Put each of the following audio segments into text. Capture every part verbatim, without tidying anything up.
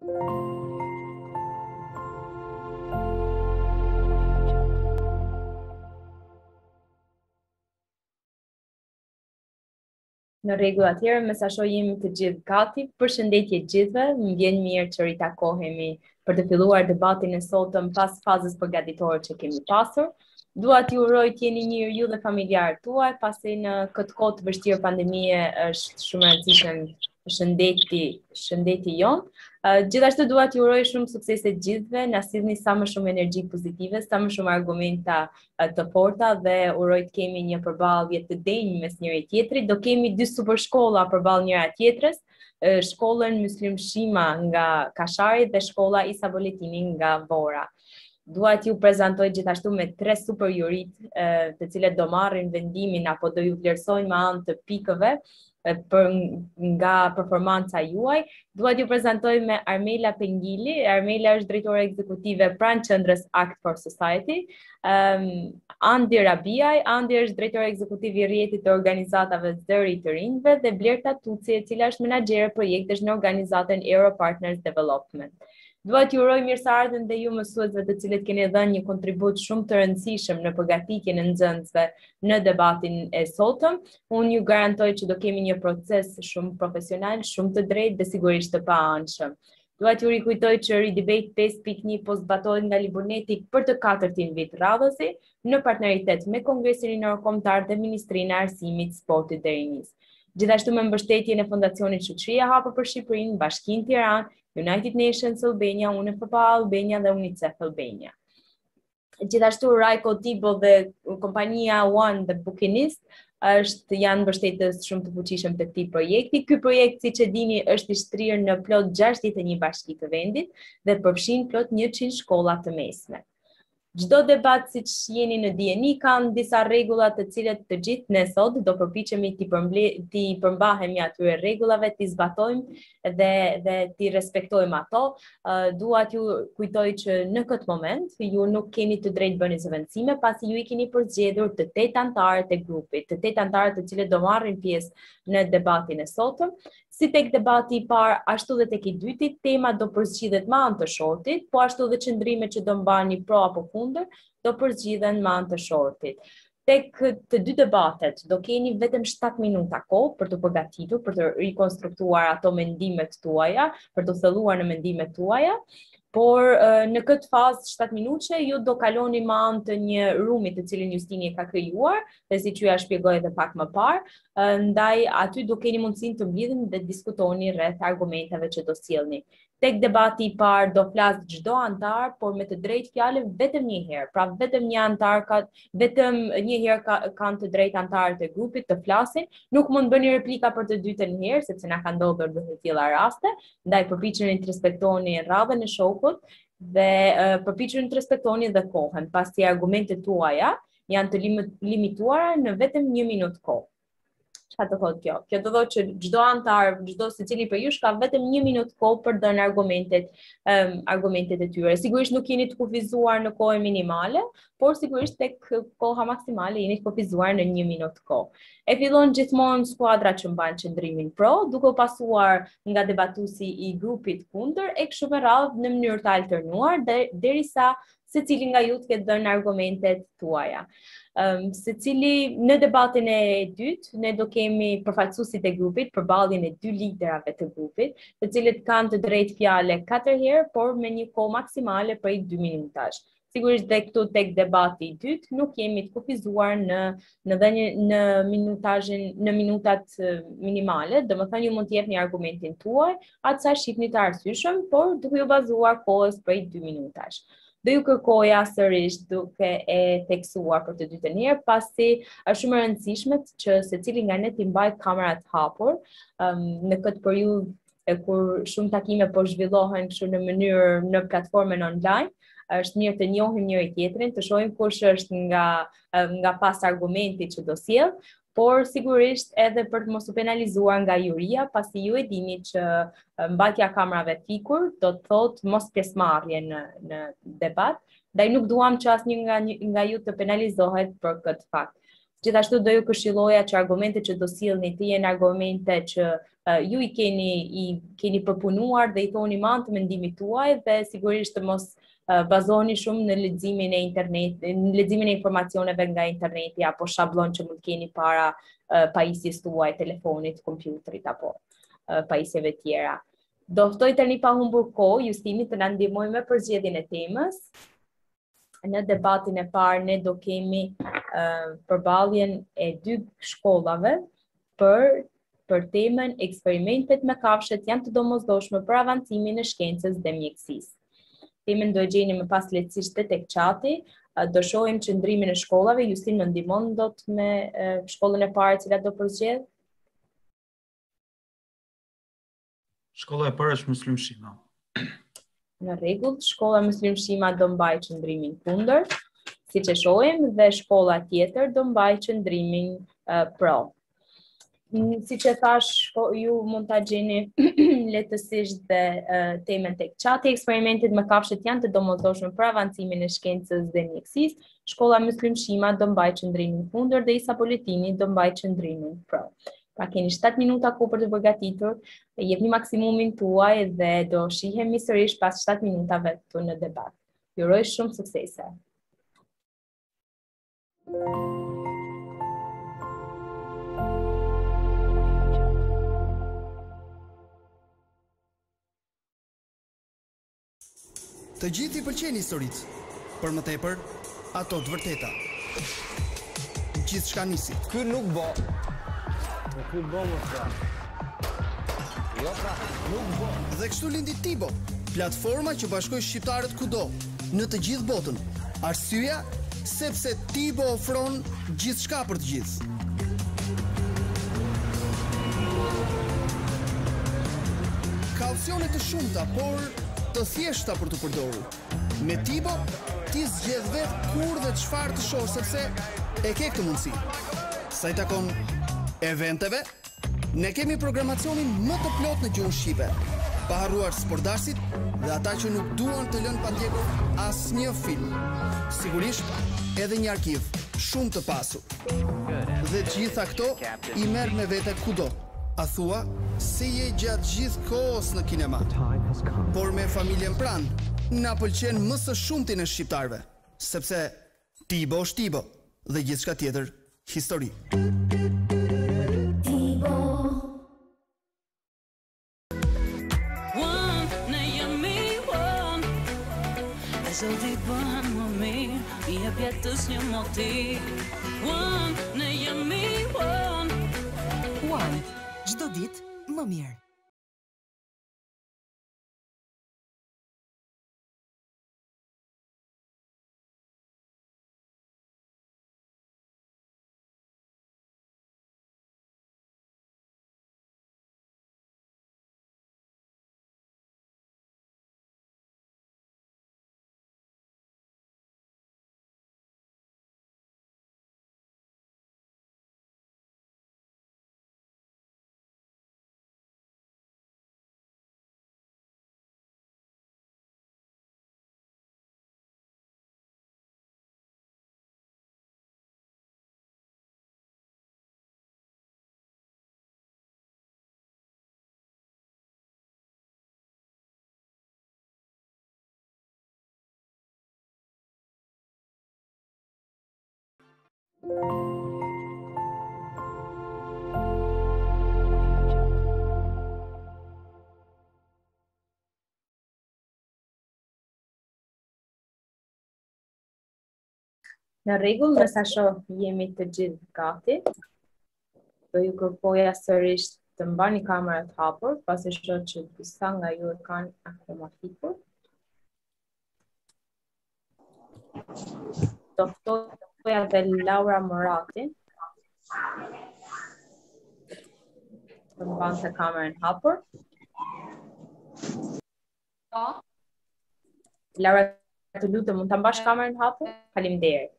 Në rregull atëherë, me sa shoh jemi të gjithë gati. Përshëndetje gjithëve, më vjen mirë që ritakohemi për të filluar debatin e sotëm pas fazës përgatitore që kemi pasur. Dua t'ju uroj të jeni mirë ju dhe familjarët tuaj, pasi në këtë kohë të vështirë pandemie është shumë e rëndësishme shëndeti, shëndeti jon. Uh, gjithashtu dua t'ju uroj shumë suksese gjithëve, na sillni sa më shumë energji pozitive, sa më shumë argumenta uh, të forta dhe uroj të kemi një përballje të denjë mes njëri tjetrit. Do kemi dy super shkolla përballë njëra tjetrës, uh, shkollën Muslim Shima nga Kashari dhe shkolla Isa Boletini nga Vora. Dua t'ju prezantoj gjithashtu me tre super jurit, uh, të cilët do marrin vendimin apo do ju vlerësojnë me anë të pikëve për nga performanca juaj. Dua t'ju prezantoj me Armela Pengili. Armela është drejtore ekzekutive pranë qendrës Act for Society. Um, Andi Rabiaj, Andi është drejtore ekzekutiv i rrjetit të organizatave Zëri të Rinjve dhe Blerta Tuci, e cila është menaxhere projektesh në organizatën Euro Partners Development. Dua t'ju uroj mirëseardhjen dhe ju mësuesve të cilët keni dhënë një kontribut shumë të rëndësishëm në përgatitjen e nxënësve në debatin e sotëm. Unë ju garantoj që do kemi një proces shumë profesional, shumë të drejtë dhe sigurisht të paanshëm. Dua t'ju rikujtoj që Ridebate pesë pikë një po zbatohet nga Liburneti për të katërtin vit radhësi në partneritet me Kongresin Rinor Kombëtar dhe Ministrinë e Arsimit, Sportit dhe Rinisë. Gjithashtu me mbështetjen e Fondacionit Shoqëria e Hapur për Shqipërinë, Bashkinë Tiranë, United Nations Albania, U N F P A Albania dhe UNICEF Albania. Gjithashtu Raiko Tibo dhe kompania One The Bookinist është janë mbështetës shumë të fuqishëm të këtij projekti. Ky projekt, siç e dini, është i shtrirë në plot gjashtëdhjetë e një bashki të vendit dhe përfshin plot njëqind shkolla të mesme. Çdo debat, siç jeni në dijeni, kanë disa rregulla të cilat të gjithë ne sot do përpiqemi t'i t'i përmbahemi atyre rregullave, t'i zbatojmë dhe dhe t'i respektojmë ato. Uh, dua t'ju kujtoj që në këtë moment ju nuk keni të drejtë bëni zëvendësime, pasi ju i keni përzgjedhur të tetë anëtarët e grupit, të tetë anëtarët të cilët do marrin pjesë në debatin e sotëm. Si tek debati i parë, ashtu dhe tek i dytit, tema do përzgjidhet me anë të shortit, po ashtu dhe qëndrimet që do mbani pro apo kundër do përzgjidhen me anë të shortit. Tek të dy debatet do keni vetëm shtatë minuta kohë për të përgatitur, për të rikonstruktuar ato mendimet tuaja, për të thelluar në mendimet tuaja. Por në këtë fazë shtatë minuta ju do kaloni me anë të një rumi të cilin Justini e ka krijuar, dhe siç ju ja shpjegoj edhe pak më parë, ndaj aty do keni mundësinë të mblidheni dhe diskutoni rreth argumenteve që do sjellni. Tek debati i parë do flas çdo antar, por me të drejtë fjalë vetëm një herë. Pra vetëm një antar ka vetëm një herë ka, kanë të drejtë antarët e grupit të flasin. Nuk mund bëni replika për të dytën herë, sepse na ka ndodhur në të tilla raste. Ndaj përpiqeni të respektoni radhën e shokut dhe uh, përpiqeni të respektoni dhe kohën, pasi argumentet tuaja janë të limituara në vetëm një minutë kohë. Çfarë do thotë kjo? Kjo do thotë që çdo antar, çdo secili për ju ka vetëm një minutë kohë për dhënë argumentet, um, argumentet e tyre. Sigurisht nuk jeni të kufizuar në kohë minimale, por sigurisht tek koha maksimale jeni të kufizuar në një minutë kohë. E fillon gjithmonë skuadra që mban qëndrimin pro, duke u pasuar nga debatuesi i grupit kundër, e kështu me radhë në mënyrë të alternuar derisa secili nga ju të ketë dhënë argumentet tuaja. Um, secili në debatin e dytë, ne do kemi përfaqësuesit e grupit, përballjen e dy liderave të grupit, të cilët kanë të drejtë fjale katër herë, por me një kohë maksimale prej dy minutash. Sigurisht dhe këtu tek debati i dytë nuk jemi të kufizuar në në dhënie në minutazhin në minutat minimale, domethënë ju mund të jepni argumentin tuaj atë sa shihni të arsyeshëm, por duke u bazuar kohës prej dy minutash. Do ju kërkoja sërish duke e theksuar për të dytën herë, pasi është shumë e rëndësishme që secili nga ne të mbajë kamerat hapur um, në këtë periudhë kur shumë takime po zhvillohen kështu në mënyrë në platformën online. Është mirë të njohim njëri tjetrin, të shohim kush është nga nga pas argumenti që do sjell, por sigurisht edhe për të mos u penalizuar nga juria, pasi ju e dini që mbajtja kamerave fikur do të thotë mos pjesëmarrje në në debat, ndaj nuk duam që asnjë nga nga ju të penalizohet për këtë fakt. Gjithashtu do ju këshilloja që argumentet që do sillni të jenë argumente që uh, ju i keni i keni përpunuar dhe i thoni me anë të mendimit tuaj dhe sigurisht të mos uh, bazoni shumë në leximin e internet, në leximin e informacioneve nga interneti apo shablon që mund keni para uh, pajisjes tuaj, telefonit, kompjuterit apo uh, pajisjeve tjera. Do ftoj tani pa humbur kohë Justimin të na ndihmojë me përzgjedhjen e temës. Në debatin e parë ne do kemi uh, përballjen e dy shkollave për për temën eksperimentet me kafshët janë të domosdoshme për avancimin e shkencës dhe mjekësisë. Temën do e gjeni më pas lehtësisht tek çati, uh, do shohim qëndrimin e shkollave. Justin më ndihmon dot me uh, shkollën e parë e cila do përzgjedh. Shkolla e parë është Muslim Shima. Në rregull, shkolla Muslim Shima do mbaj qëndrimin kundër, siç e shohim, dhe shkolla tjetër do mbaj qëndrimin uh, pro. Siç e thash, ju mund ta gjeni lehtësisht dhe uh, temën tek çati. Eksperimentet me kafshët janë të domosdoshme për avancimin e shkencës dhe mjekësisë. Shkolla Muslim Shima do mbaj qëndrimin kundër dhe Isa Poletini do mbaj qëndrimin pro. Pra keni shtatë minuta kohë për të përgatitur, jepni maksimumin tuaj dhe do shihemi sërish pas shtatë minutave këtu në debat. Ju uroj shumë suksese. Të gjithë i pëlqejnë historitë, për më tepër ato të vërteta. Gjithçka nisi. Ky nuk bo. Ky bo më fra. Jo pra, nuk bo. Dhe kështu lindi Tibo, platforma që bashkoi shqiptarët kudo, në të gjithë botën. Arsyeja sepse Tibo ofron gjithçka për të gjithë. Ka opsione të shumta, por të thjeshta për të përdorur. Me Tibo, ti zgjedh vetë kur dhe çfarë të shohësh sepse e ke këtë mundësi. Sa i takon eventeve, ne kemi programacionin më të plot në gjuhën shqipe, pa harruar sportdarësit dhe ata që nuk duan të lënë pa ndjekur asnjë film. Sigurisht, edhe një arkiv shumë të pasur. Dhe të gjitha këto i merr me vete kudo. A thua se je gjatë gjithë kohës në kinema. Por me familjen pranë, na pëlqen më së shumti në shqiptarëve, sepse Tibo është Tibo dhe gjithçka tjetër histori. Zo ditë bëhen më mirë, i jep jetës një motiv. One, ne jemi one. One, çdo ditë më mirë. Në rregull, me sa shoh jemi të gjithë gati. Do ju kërkoja sërish të mbani kamerat hapur, pasi shoh që disa nga ju e kanë akoma fikur. Do ftoja dhe Laura Morati. Të mbante kamerën hapur. Laura, të lutem, mund ta mbash kamerën hapur? Faleminderit.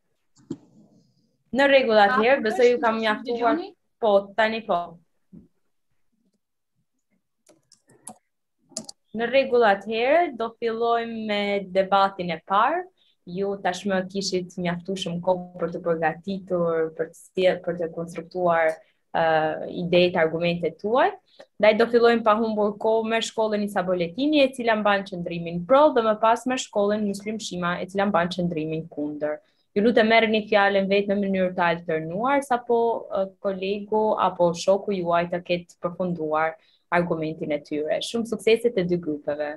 Në rregull atëherë, besoj ju kam mjaftuar. Po, tani po. Në rregull atëherë, do fillojmë me debatin e parë. ju tashmë kishit mjaftueshëm kohë për të përgatitur, për të sjell, për të konstruktuar uh, idetë, argumentet tuaj. Ndaj do fillojmë pa humbur kohë me shkollën Isa Boletini, e cila mban qëndrimin pro, dhe më pas me shkollën Muslim Shima, e cila mban qëndrimin kundër. Ju lutem merrni fjalën vetë në mënyrë të alternuar, sapo uh, kolegu apo shoku juaj të ketë përfunduar argumentin e tyre. Shumë suksese të dy grupeve.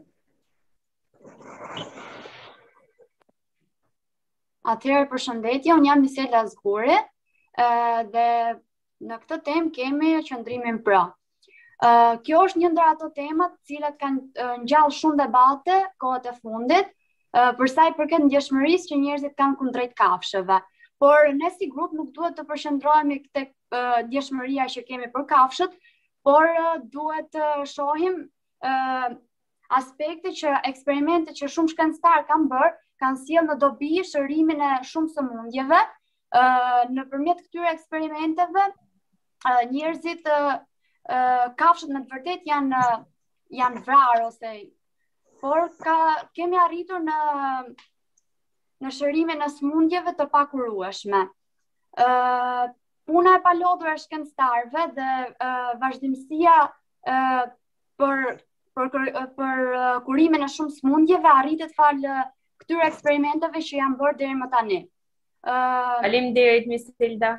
Atëherë përshëndetje, unë jam Misela Zguri dhe në këtë temë kemi qëndrimin pro. Kjo është një ndër ato temat të cilat kanë ngjall shumë debate kohët e fundit, për sa i përket ndjeshmërisë që njerëzit kanë kundrejt kafshëve. Por ne si grup nuk duhet të përqendrohemi tek ndjeshmëria që kemi për kafshët, por duhet të shohim aspekte që eksperimente që shumë shkencëtar kanë bërë kanë sjellë në dobi shërimin e shumë sëmundjeve. Nëpërmjet këtyre eksperimenteve, njerëzit, kafshët me të vërtet janë janë vrarë ose por ka kemi arritur në në shërimin e sëmundjeve të pakurueshme. Puna e palodhur e shkencëtarëve dhe vazhdimësia për për për kurimin e shumë sëmundjeve arritet fal këtyre eksperimenteve që janë bërë deri më tani. Uh, Faleminderit Miss Hilda.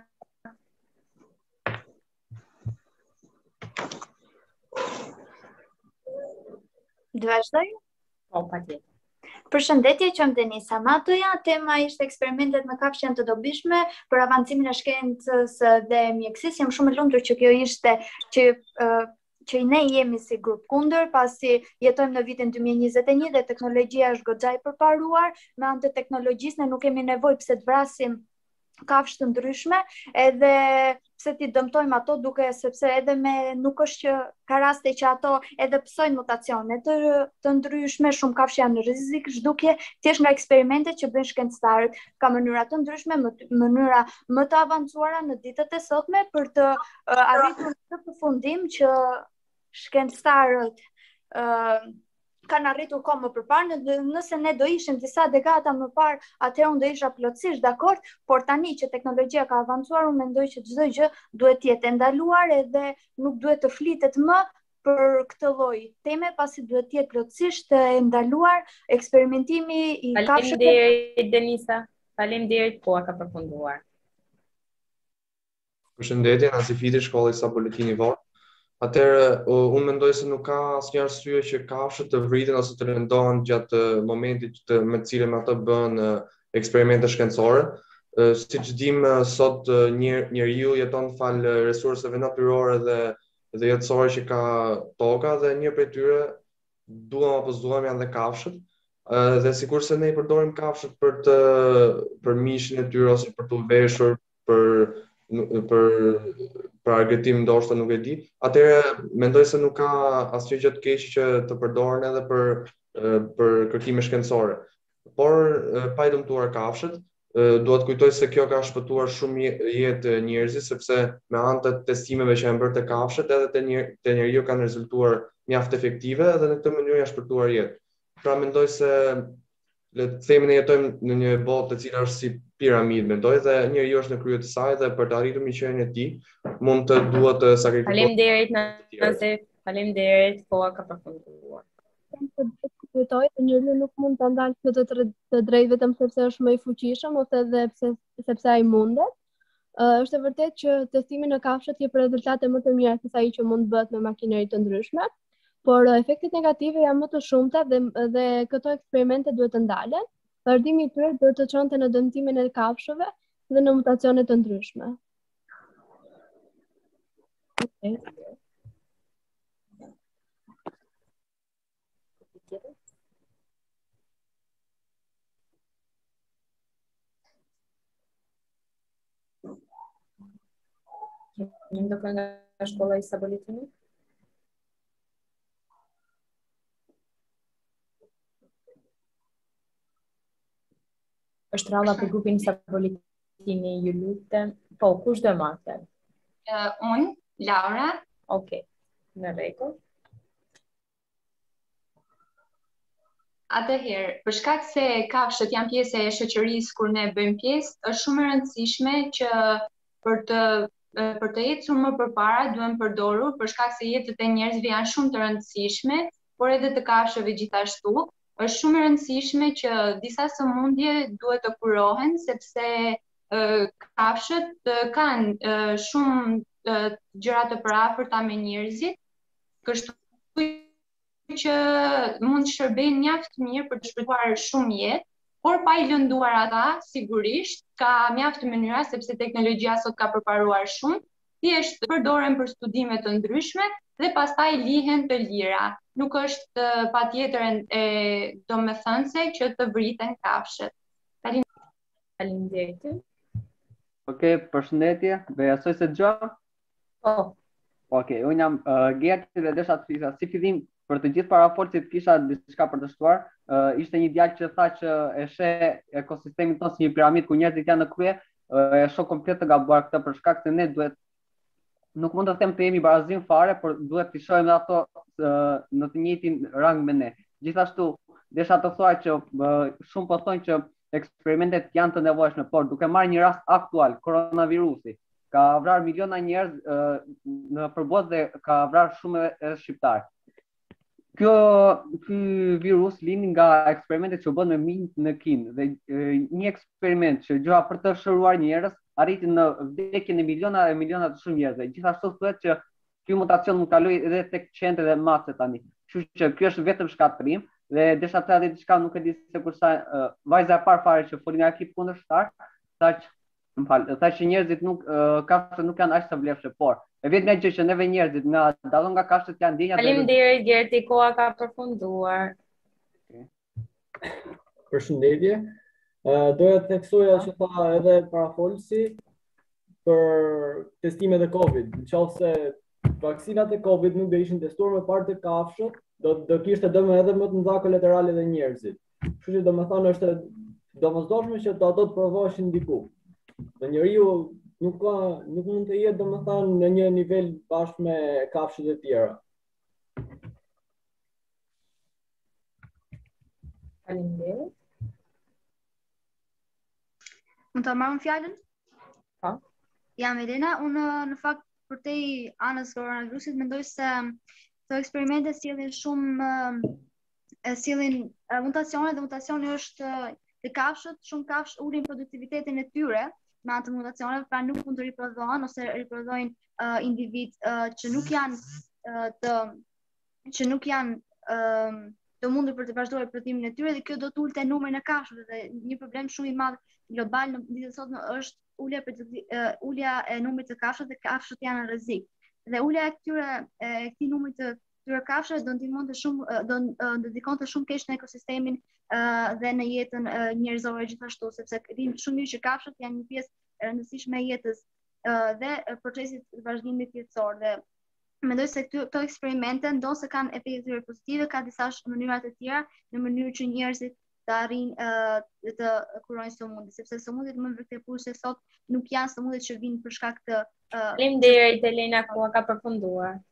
Do vazhdoj? Po, patjetër. Përshëndetje, qëm Denisa Matoja. Tema ishte eksperimentet me kafshë janë të dobishme për avancimin e shkencës dhe mjekësisë. Jam shumë e lumtur që kjo ishte që uh, që ne jemi si grup kundër, pasi jetojmë në vitin dy mijë e njëzet e një dhe teknologjia është goxha e përparuar, me anë të teknologjisë ne nuk kemi nevojë pse të vrasim kafshë të ndryshme, edhe pse ti dëmtojmë ato duke sepse edhe me nuk është që ka raste që ato edhe psojnë mutacione të, të ndryshme, shumë kafshë janë në rrezik zhdukje, thjesht nga eksperimentet që bëjnë shkencëtarët, ka mënyra të ndryshme, mënyra më të avancuara në ditët e sotme për të uh, arritur në përfundim që shkencëtarët uh, kanë arritur kohë më përpara, nëse ne do ishim disa dekada më parë, atëherë unë do isha plotësisht dakord, por tani që teknologjia ka avancuar, unë mendoj që çdo gjë duhet të jetë ndaluar edhe nuk duhet të flitet më për këtë lloj teme, pasi duhet të jetë plotësisht ndaluar eksperimentimi i kafshëve. Faleminderit Denisa. Faleminderit, po ka përfunduar. Përshëndetje, Nasifiti, shkolla Isa Boletini Vor. Atëherë, unë mendoj se nuk ka asnjë arsye që kafshët të vriten ose të lëndohen gjatë momentit të, me të cilën ato bën eksperimente shkencore. Siç dimë sot njer, njeriu jeton fal resurseve natyrore dhe dhe jetësore që ka toka dhe një prej tyre duam apo s'duam janë dhe kafshët. Dhe sikurse ne i përdorim kafshët për të për mishin e tyre ose për të veshur, për për për argëtim ndoshta nuk e di. Atëherë mendoj se nuk ka asnjë gjë të keqe që të përdoren edhe për për kërkime shkencore. Por pa i dëmtuar kafshët, duhet kujtoj se kjo ka shpëtuar shumë jetë njerëzit, sepse me anë të testimeve që janë bërë te kafshët edhe te njer te njeriu kanë rezultuar mjaft efektive dhe në këtë mënyrë janë shpëtuar jetë. Pra mendoj se le të themi ne jetojmë në një botë e cila është si piramidë, mendoj, dhe njeriu është në krye të saj dhe për të arritur miqësinë e tij mund të duhet të sakrifikohet. Faleminderit nëse faleminderit, koha ka përfunduar. Kujtoj se njeriu nuk mund ta ndalë këtë të, të drejtë vetëm sepse është më i fuqishëm ose edhe pse sepse ai mundet. Uh, është e vërtetë që testimi në kafshët jep rezultate më të mira se ai që mund bëhet me makineri të ndryshme, por uh, efektet negative janë më të shumta dhe dhe këto eksperimente duhet të ndalen. Vazhdimi i tyre do të çonte në dëmtimin e kafshëve dhe në mutacione të ndryshme. Okay. Kemi ndonjë nga shkolla Isa Boletini? Është ralla për grupin Isa Boletini, ju lutem. Po, kush do marrë? Uh, unë, Laura. Okej, okay. Në rregull. Atëherë, për shkak se kafshët janë pjesë e shoqërisë kur ne bëjmë pjesë, është shumë e rëndësishme që për të për të ecur më përpara duhen përdorur për shkak se jetët e njerëzve janë shumë të rëndësishme, por edhe të kafshëve gjithashtu. Është shumë e rëndësishme që disa sëmundje duhet të kurohen sepse uh, kafshët uh, kanë uh, shumë uh, gjëra të parafërta me njerëzit, kështu që mund të shërbejnë mjaft mirë për të shpëtuar shumë jetë, por pa i lënduar ata, sigurisht, ka mjaft mënyra sepse teknologjia sot ka përparuar shumë, thjesht përdoren për studime të ndryshme dhe pastaj lihen të lira. Nuk është uh, patjetër e domethënëse që të vriten kafshët. Faleminderit. Okej, përshëndetje. Besoj se dëgjoj. Po. Okej, unë jam uh, Gerti dhe desha të fisa si fillim për të gjithë parafolësit kisha diçka për të shtuar. Uh, ishte një djalë që tha që e sheh ekosistemin tonë si një piramidë ku njerëzit janë në krye, uh, e shoh komplet të gabuar këtë për shkak se ne duhet nuk mund të them të jemi barazim fare, por duhet të shohim ato uh, në të njëjtin rang me ne. Gjithashtu, desha të thuaj që uh, shumë po thonë që eksperimentet janë të nevojshme, por duke marrë një rast aktual, koronavirusi, ka vrarë miliona njerëz uh, në përbot dhe ka vrarë shumë e shqiptarë. Kjo ky virus lind nga eksperimentet që bën me minjt në Kinë dhe e, një eksperiment që gjoha për të shëruar njerëz arriti në vdekjen e miliona e miliona të shumë njerëzve. Gjithashtu thuhet që ky mutacion mund kaloj edhe tek qentë dhe mace tani. Kështu që ky është vetëm shkatrim dhe desha të edhe diçka nuk e di se kur sa uh, vajza e parë fare që foli nga ekip kundërshtar, tha që më fal, tha që njerëzit nuk uh, kafshët nuk janë aq të vlefshme, por e vetë nga gjë që neve njerëzit nga dallon nga kafshët janë ndjenja. Faleminderit Gerti, koha ka përfunduar. Okay. Përshëndetje. Uh, doja të theksoja që tha edhe parafolësi për testimet e Covid. Nëse vaksinat e Covid nuk do ishin testuar me parë të kafshët, do do kishte dëm edhe më të mëdha kolaterale dhe njerëzit. Kështu që domethënë është domosdoshme që ato të provoheshin diku. Dhe njeriu nuk ka nuk mund të jetë domethënë në një nivel bashkë me kafshët e tjera. Faleminderit. Mund të marrëm fjalën? Po. Jam Elena, unë në fakt për te anës koronavirusit mendoj se këto eksperimente sjellin shumë e sjellin mutacione dhe mutacioni është te kafshët, shumë kafshë ulin produktivitetin e tyre me anë të mutacioneve, pra nuk mund të riprodhohen ose riprodhojnë uh, individ uh, që nuk janë uh, të që nuk janë uh, të mundur për të vazhduar prodhimin e tyre dhe kjo do të ulte numrin e kafshëve dhe një problem shumë i madh global në ditët e sotme është ulja uh, ulja e numrit të kafshëve dhe kafshët janë në rrezik. Dhe ulja e këtyre e këtij numri të këtyre kafshëve do ndihmonte shumë do ndihmonte shumë keq në ekosistemin Uh, dhe në jetën uh, njerëzore gjithashtu, sepse dim shumë mirë që kafshët janë një pjesë e rëndësishme e jetës uh, dhe uh, procesit të vazhdimit jetësor. Dhe mendoj se këto eksperimente ndoshta kanë efekte pozitive, ka disa mënyra të tjera në mënyrë që njerëzit të arrijnë uh, të kurojnë sëmundje, sepse sëmundjet më vërtetëse sot nuk janë sëmundjet që vinë për shkak të uh, Faleminderit Elena, koha ka përfunduar.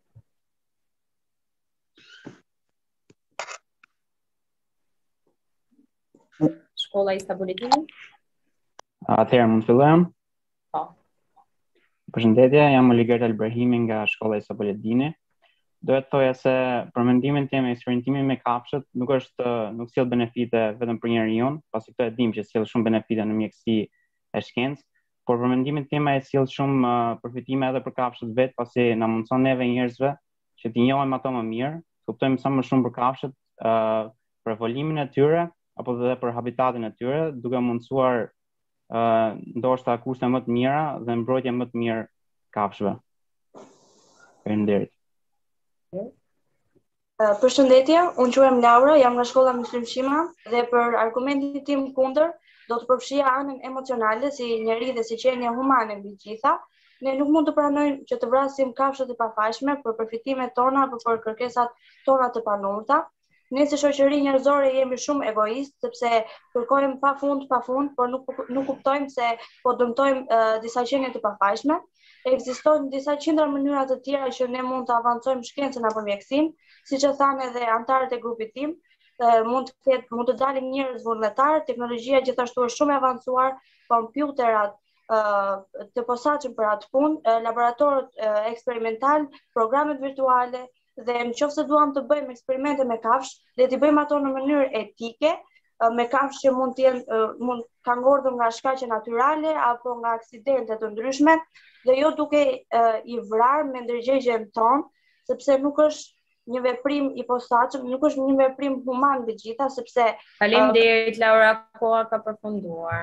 Shkolla i Stabilitimit. Atëherë mund të fillojmë? Po. Përshëndetje, jam Oliver Albrahimi nga Shkolla e Sapoledini. Doja të thoja se për mendimin tim eksperimentimin me kafshët nuk është nuk sjell benefite vetëm për njeriu, pasi këto e dim që sjell shumë benefite në mjeksi e shkencë, por për mendimin tim ai sjell shumë uh, përfitime edhe për kafshët vet, pasi na mundson neve njerëzve që t'i njohim ato më mirë, kuptojmë sa më shumë për kafshët, uh, për evolimin e tyre apo edhe për habitatin e tyre, duke mundësuar uh, ndoshta kushte më të mira dhe mbrojtje më të mirë kafshëve. Faleminderit. Uh, Përshëndetje, unë quhem Laura, jam nga shkolla Muslim Shima dhe për argumentin tim kundër do të përfshija anën emocionale si njeri dhe si qenie humane mbi gjitha. Ne nuk mund të pranojmë që të vrasim kafshët e pafajshme për përfitimet tona apo për kërkesat tona të panurta. Ne si shoqëri njerëzore jemi shumë egoist sepse kërkojmë pafund pafund, por nuk nuk kuptojmë se po dëmtojmë uh, disa qenie të pafajshme. Ekzistojnë disa qindra mënyra të tjera që ne mund të avancojmë shkencën apo mjekësinë, siç e thanë edhe anëtarët e grupit tim. mund të ketë, mund të dalin njerëz vullnetar, teknologjia gjithashtu është shumë e avancuar, kompjuterat të posaçëm për atë punë, laboratorët eksperimental, programet virtuale, dhe në qoftë se duam të bëjmë eksperimente me kafsh, le t'i bëjmë ato në mënyrë etike, me kafsh që mund të jenë mund kanë ngordhur nga shkaqe natyrale apo nga aksidente të ndryshme, dhe jo duke i vrarë me ndërgjegjen tonë, sepse nuk është një veprim i posaçëm, nuk është një veprim human të gjitha, sepse Faleminderit Laura, koha ka përfunduar.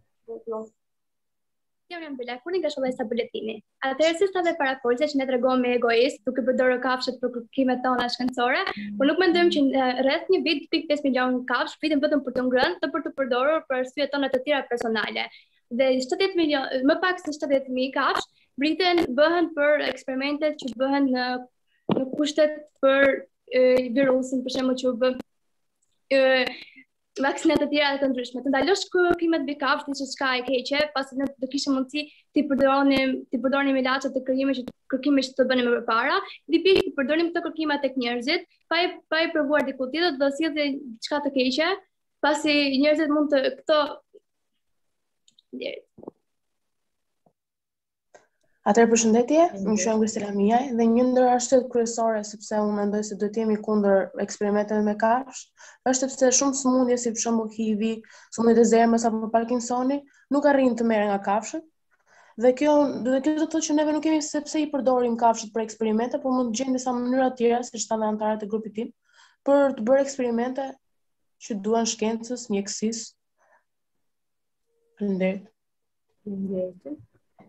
Jam jam Bela Kuni nga shkolla e Sabuletini. Atëherë si stave parafolse që ne tregojmë me egoist, duke përdorur kafshët për kërkimet tona shkencore, por nuk mendojmë që rreth një vit pikë pesë milion kafsh fliten vetëm për të ngrënë, të për të përdorur për arsye tona të tjera personale. Dhe shtatëdhjetë milion, më pak se shtatëdhjetë mijë kafsh briten bëhen për eksperimentet që bëhen në në kushtet për virusin, për shembull që u bë vaksinat të tjera të ndryshme. Të ndalosh kërkimet mbi kafsh ishte çka e keqe, pasi ne do kishim mundësi të përdorim të përdorim ilaçe të krijimit që kërkime që të bënim më përpara, dhe pikë të përdorim këto kërkime tek njerëzit, pa e pa e provuar diku tjetër, do sjellë diçka të keqe, pasi njerëzit mund të këto Atëherë përshëndetje, më quhem Kristela Miaj dhe një ndër arsyet kryesore sepse unë mendoj se duhet jemi kundër eksperimenteve me kafsh, është sepse shumë sëmundje si për shembull H I V, sëmundjet e zemrës apo Parkinsoni nuk arrin të merren nga kafshët. Dhe kjo, dhe kjo do të thotë që neve nuk kemi sepse i përdorim kafshët për eksperimente, por mund të gjejmë disa mënyra të tjera, siç thanë anëtarët e grupit tim, për të bërë eksperimente që duan shkencës, mjekësisë. Faleminderit. Faleminderit.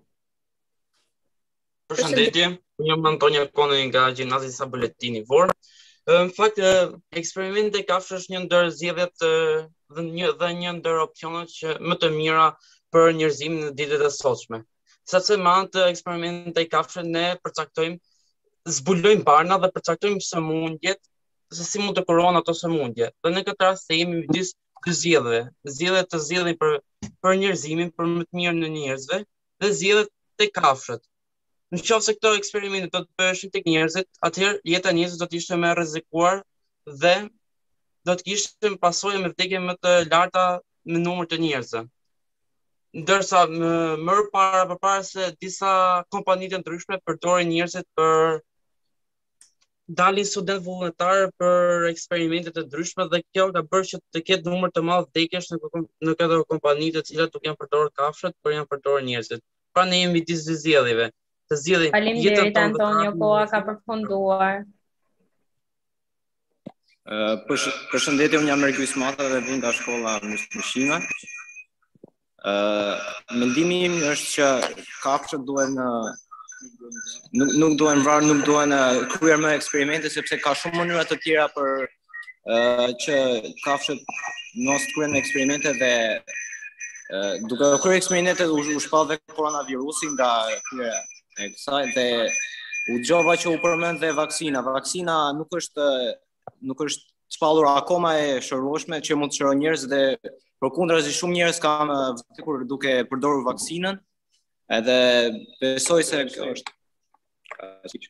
Përshëndetje, unë jam Antonio Koni nga Gjimnazi Sabuletini Vor. Në fakt, eksperimente kafshë është një ndër zgjedhjet dhe një dhe një ndër opsionet që më të mira për njerëzimin në ditët e sotshme. Sepse me anë të eksperimenteve kafshë ne përcaktojmë, zbulojmë barna dhe përcaktojmë sëmundjet, se si mund të kurojnë ato sëmundje. Dhe në këtë rast jemi midis dy zgjedhjeve, zgjedhje të zgjedhin për për njerëzimin, për më të mirën e njerëzve, dhe zgjedhjet tek kafshët. Në qoftë se këto eksperimente do të bëheshin tek njerëzit, atëherë jeta e njerëzit do të ishte më e rrezikuar dhe do të kishte pasojë me vdekje më të larta në numër të njerëzve. Ndërsa më më parë përpara se disa kompani të ndryshme përdorin njerëzit për dalin student vullnetar për eksperimente të ndryshme dhe kjo ka bërë që të ketë numër të madh vdekjesh në në këto kompani të cilat nuk janë përdorur kafshët, por janë përdorur njerëzit. Pra ne jemi midis dy zgjedhjeve. Të zgjidhim Faleminderit Antonio, koha ka përfunduar. Uh, Përshëndetje, unë jam Merky Smata dhe vim nga shkolla Mishima. Uh, mendimi im është që kafshët duhen uh, nuk, nuk duhen vrarë, nuk duhen uh, kryer më eksperimente sepse ka shumë mënyra të tjera për uh, që kafshët mos të kryejnë eksperimente dhe uh, duke kryer eksperimente u, u shpall dhe koronavirusi nga kryerja e kësaj dhe u dëgjova që u përmend dhe vaksina. Vaksina nuk është nuk është shpallur akoma e shërueshme që mund të shërojë njerëz dhe përkundrazi shumë njerëz kanë vdekur duke përdorur vaksinën, edhe besoj se kjo është.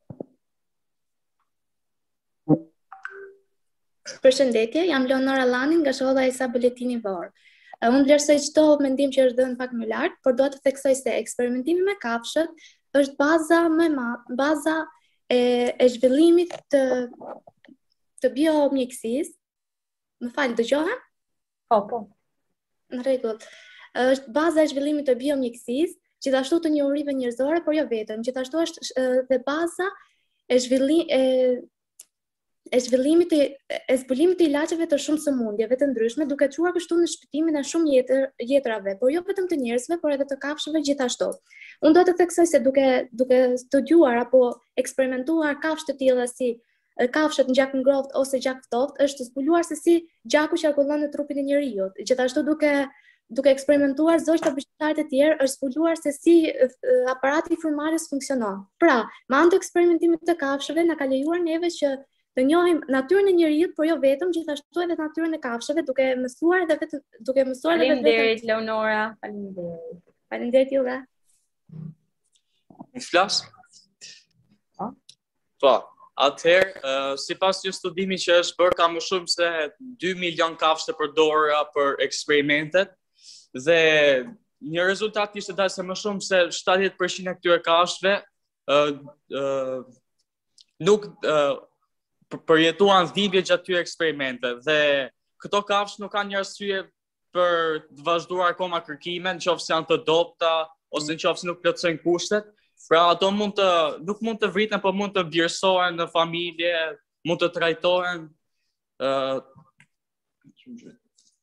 Përshëndetje, jam Leonora Lani nga shkolla e Sabuletini Vor. Unë vlerësoj çdo mendim që është dhënë pak më lart, por dua të theksoj se eksperimentimi me kafshët është baza më e madhe, baza e, e zhvillimit të të biomjekësisë. Më fal, dëgjohem? Po, po. Në rregull. Është baza e zhvillimit të biomjekësisë, gjithashtu të njohurive njerëzore, por jo vetëm. Gjithashtu është dhe baza e zhvillimit e e zhvillimit të e zbulimit të ilaçeve të shumë sëmundjeve të ndryshme, duke çuar kështu në shpëtimin e shumë jetër, jetrave, por jo vetëm të njerëzve, por edhe të kafshëve gjithashtu. Unë do të theksoj se duke duke studiuar apo eksperimentuar kafshë të tilla si kafshët në gjak ngrohtë ose gjak ftohtë, është zbuluar se si gjaku qarkullon në trupin e njeriu. Gjithashtu duke duke eksperimentuar zogjta bishqare të tjerë, është zbuluar se si aparati frymarrjes funksionon. Pra, me anë të eksperimentimit të kafshëve na ka lejuar neve që të njohim natyrën e njerëzit, por jo vetëm, gjithashtu edhe natyrën e kafshëve, duke mësuar edhe vetë duke mësuar edhe vetë. Faleminderit Leonora, faleminderit. Faleminderit juve. Më flas? Po. Po. Atëherë, uh, sipas një studimi që është bërë ka më shumë se dy milion kafshë të përdorura për eksperimentet dhe një rezultat ishte dalë se më shumë se shtatëdhjetë përqind e këtyre kafshëve uh, uh, nuk uh, përjetuan dhimbje gjatë këtyre eksperimenteve dhe këto kafshë nuk kanë një arsye për të vazhduar akoma kërkimin, nëse janë të dobta ose nëse nuk plotësojnë kushtet. Pra ato mund të nuk mund të vriten, por mund të vlerësohen në familje, mund të trajtohen ë uh,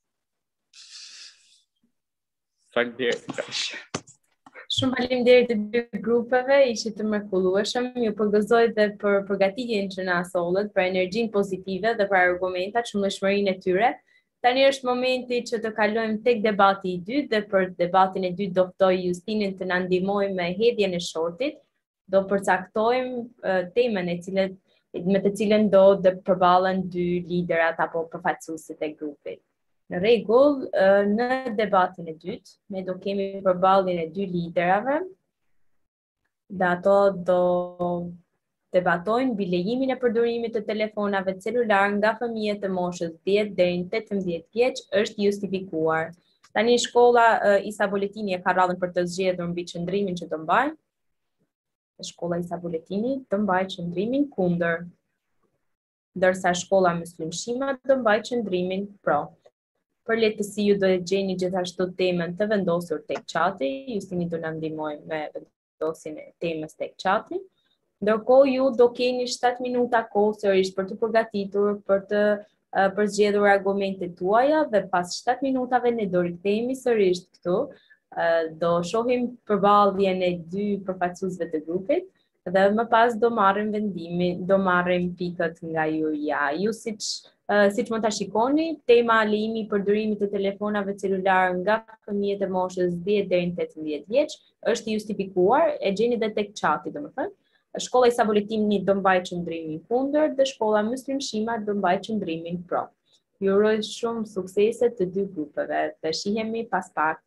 Faleminderit. Shumë faleminderit të dy grupeve, ishit të mrekullueshëm. Ju përgëzoj dhe për përgatitjen që na sollët, për energjinë pozitive dhe për argumentat, shumëshmërinë e tyre. Tani është momenti që të kalojmë tek debati i dytë dhe për debatin e dytë do ftoj Justinën të na ndihmojë me hedhjen e shortit. Do përcaktojmë uh, temën e cilën me të cilën do të përballen dy liderat apo përfaqësuesit e grupit. Në rregull, uh, në debatin e dytë, ne do kemi përballjen e dy liderave. Dhe ato do debatojnë mbi lejimin e përdorimit të telefonave celular nga fëmijët të moshës dhjetë deri në tetëmbëdhjetë vjeç është justifikuar. Tani shkolla uh, Isa Boletini e ka rradhën për të zgjedhur mbi qëndrimin që do mbajë. Shkolla Isa Boletini do mbajë qëndrimin kundër, ndërsa shkolla Muslim Shima do mbajë qëndrimin pro. Për lehtësi ju do e gjeni gjithashtu temën të vendosur tek chati, Justini do na ndihmojë me vendosjen e temës tek chati. Ndërkohë ju do keni shtatë minuta kohë sërish për të përgatitur, për të uh, përzgjedhur argumentet tuaja dhe pas shtatë minutave ne do rikthehemi sërish këtu. Uh, do shohim përballjen e dy përfaqësuesve të grupit dhe më pas do marrim vendimin, do marrim pikët nga ju. Ja, ju siç uh, siç mund ta shikoni, tema lejimi i përdorimit të telefonave celular nga fëmijët e moshës dhjetë deri në tetëmbëdhjetë vjeç është justifikuar, e gjeni edhe tek chati, domethënë. Shkolla Isa Boletini do mbajë qëndrimin kundër dhe shkolla Muslim Shima do mbajë qëndrimin pro. Ju uroj shumë suksese të dy grupeve. Të shihemi pas pak.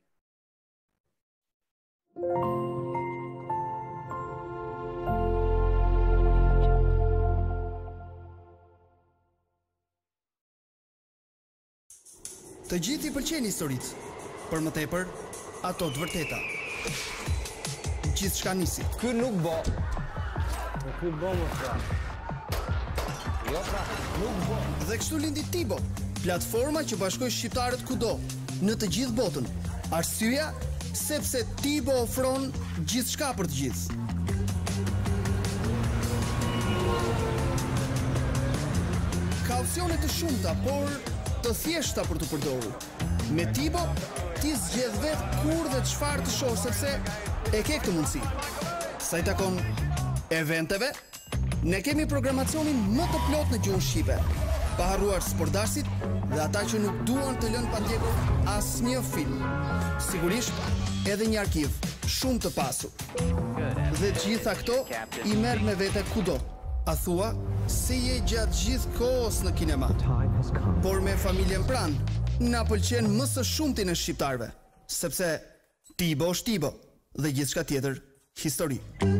Të gjithë i pëlqejnë historitë, për më tepër ato të vërteta. Gjithçka nisi. Ky nuk bo. Ky bo më fra. Jo pra, nuk bo. Dhe kështu lindi Tibo, platforma që bashkoi shqiptarët kudo, në të gjithë botën. Arsyeja sepse Tibo ofron gjithçka për të gjithë. Ka opsione të shumta, por të thjeshta për të përdorur. Me Tibo, ti zgjedh vetë kur dhe çfarë të shohësh sepse e ke këtë mundësi. Sa i takon eventeve, ne kemi programacionin më të plot në gjuhën shqipe, pa harruar sportdarësit dhe ata që nuk duan të lënë pa ndjekur asnjë film. Sigurisht edhe një arkiv shumë të pasur. Dhe gjitha këto i merr me vete kudo. A thua se je gjatë gjithë kohës në kinema. Por me familjen pranë, na pëlqen më së shumti në shqiptarëve, sepse Tibo është Tibo dhe gjithçka tjetër histori.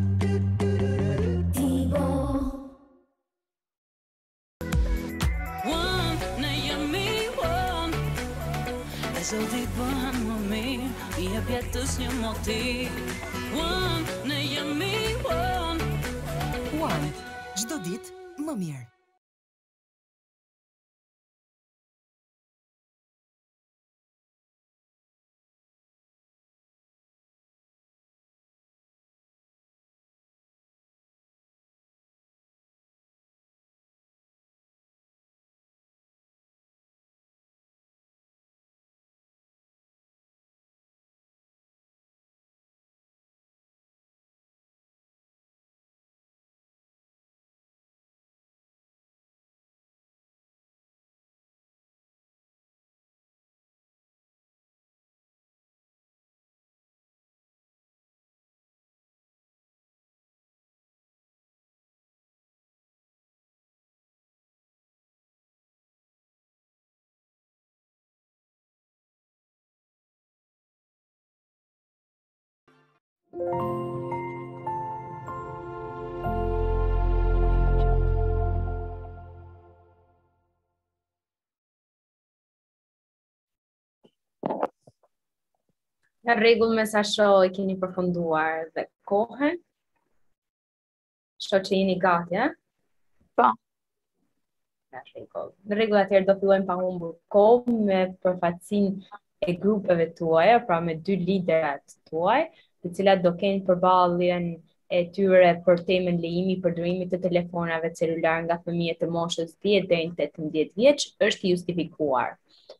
Zo ti bëhen më mirë, i jep jetës një motiv. One, ne jemi one. One, çdo ditë më mirë. Në rregull me sa shoh e keni përfunduar dhe kohën. Shoh që jeni gati, eh? Po. Në rregull. Në rregull atëherë do fillojmë pa humbur kohë me përfaqësinë e grupeve tuaja, pra me dy liderat tuaj, të cilat do kenë përballjen e tyre për temën lejimi i përdorimit të telefonave celular nga fëmijët të moshës dhjetë deri në tetëmbëdhjetë vjeç është i justifikuar.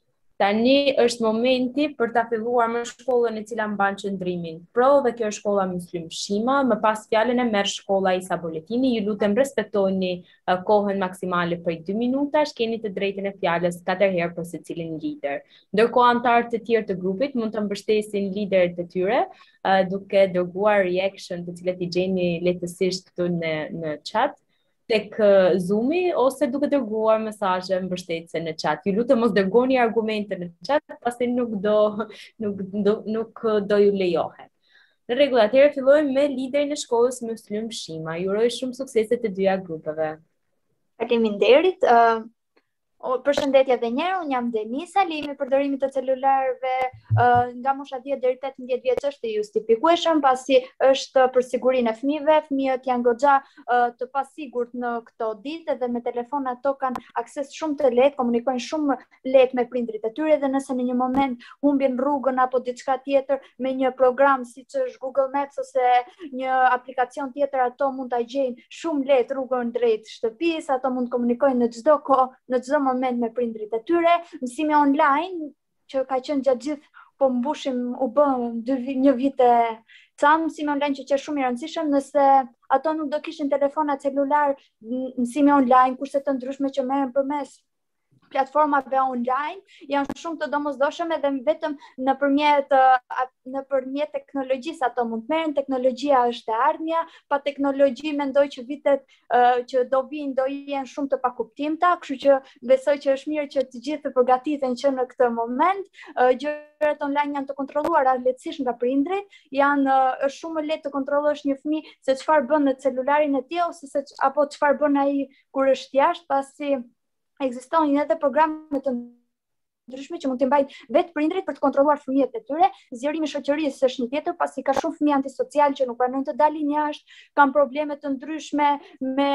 Tani është momenti për ta filluar me shkollën e cila mban qëndrimin pro dhe kjo është shkolla Muslim Shima, më pas fjalën e merr shkolla Isa Boletini. Ju lutem respektoni uh, kohën maksimale prej dy minutash, keni të drejtën e fjalës katër herë për secilin lider. Ndërkohë anëtarët të tjerë të grupit mund të mbështesin liderët e tyre uh, duke dërguar reaction të cilat i gjeni lehtësisht këtu në në chat tek Zoomi ose duke dërguar mesazhe mbështetëse në chat. Ju lutem mos dërgoni argumente në chat, pasi nuk do nuk do nuk do ju lejohet. Në rregull, atëherë fillojmë me liderin e shkollës Muslim Shima. Ju uroj shumë suksese të dyja grupeve. Faleminderit. Uh, Përshëndetje edhe një herë, unë jam Denisa, lejimi i përdorimit të celularëve uh, nga mosha dhjetë deri tetëmbëdhjetë vjeç është i justifikueshëm, pasi është për sigurinë e fëmijëve. Fëmijët janë goxha uh, të pasigurt në këto ditë dhe me telefona ato kanë akses shumë të lehtë, komunikojnë shumë lehtë me prindrit e tyre dhe nëse në një moment humbin rrugën apo diçka tjetër me një program siç është Google Maps ose një aplikacion tjetër, ato mund ta gjejnë shumë lehtë rrugën drejt shtëpisë, ato mund të komunikojnë në çdo kohë, në çdo moment me prindrit e tyre. Mësimi online që ka qenë gjatë gjithë, po mbushim u bë dy një vit e ca, mësimi online që që është shumë i rëndësishëm. Nëse ato nuk do kishin telefona celular, mësimi online, kurse të ndryshme që merren përmes platformave online janë shumë të domosdoshme edhe vetëm nëpërmjet nëpërmjet teknologjisë ato mund të merren. Teknologjia është e ardhmja, pa teknologji mendoj që vitet uh, që do vinë do jenë shumë të pakuptimta, kështu që besoj që është mirë që të gjithë të përgatiten që në këtë moment uh, gjërat online janë të kontrolluara lehtësisht nga prindrit, janë uh, është shumë lehtë të kontrollosh një fëmijë se çfarë bën në celularin e tij ose se apo çfarë bën ai kur është jashtë, pasi ekzistojnë edhe programe të ndryshme që mund të mbajnë vetë prindrit për të kontrolluar fëmijët e tyre. Zgjerimi i shoqërisë është një tjetër, pasi ka shumë fëmijë antisocial që nuk pranojnë të dalin jashtë, kanë probleme të ndryshme me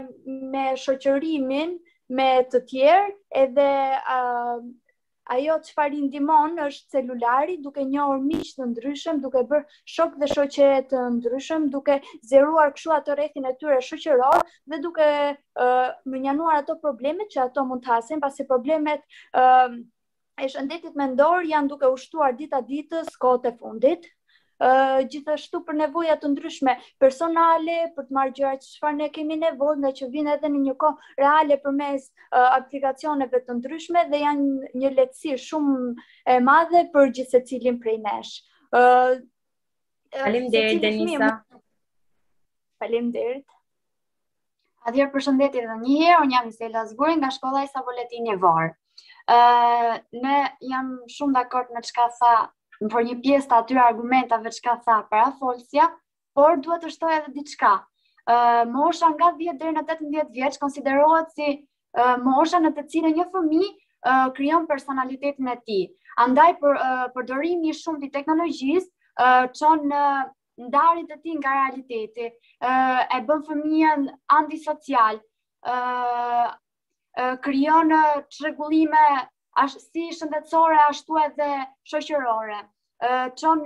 me shoqërimin me të tjerë, edhe uh, ajo çfarë i ndihmon është celulari, duke njohur miq të ndryshëm, duke bërë shok dhe shoqe të ndryshëm, duke zgjeruar kështu ato rrethin e tyre shoqëror dhe duke uh, mënjanuar ato problemet që ato mund të hasin, pasi problemet uh, e shëndetit mendor janë duke ushtuar dita ditës kohët e fundit. Uh, gjithashtu për nevoja të ndryshme personale, për të marrë gjëra që çfarë ne kemi nevojë, nga që vinë edhe në një kohë reale përmes uh, aplikacioneve të ndryshme dhe janë një lehtësi shumë e madhe për gjithë secilin prej nesh. Uh, Faleminderit Denisa. Faleminderit. Atëherë përshëndetje edhe një herë, unë jam Isela Zguri nga shkolla Isa Boletini Var. Uh, ne jam shumë dakord me çka tha për një pjesë të atyre argumentave çka tha parafolsja, por duhet të shtoj edhe diçka. Uh, mosha nga dhjetë deri në tetëmbëdhjetë vjeç konsiderohet si uh, mosha në të cilën një fëmijë uh, krijon personalitetin e tij. Andaj për uh, përdorimi shumë i teknologjisë uh, çon uh, ndarjen e tij nga realiteti, uh, e bën fëmijën antisocial, uh, uh, krijon çrregullime ashtu si shëndetësore ashtu edhe shoqërore. Uh, çon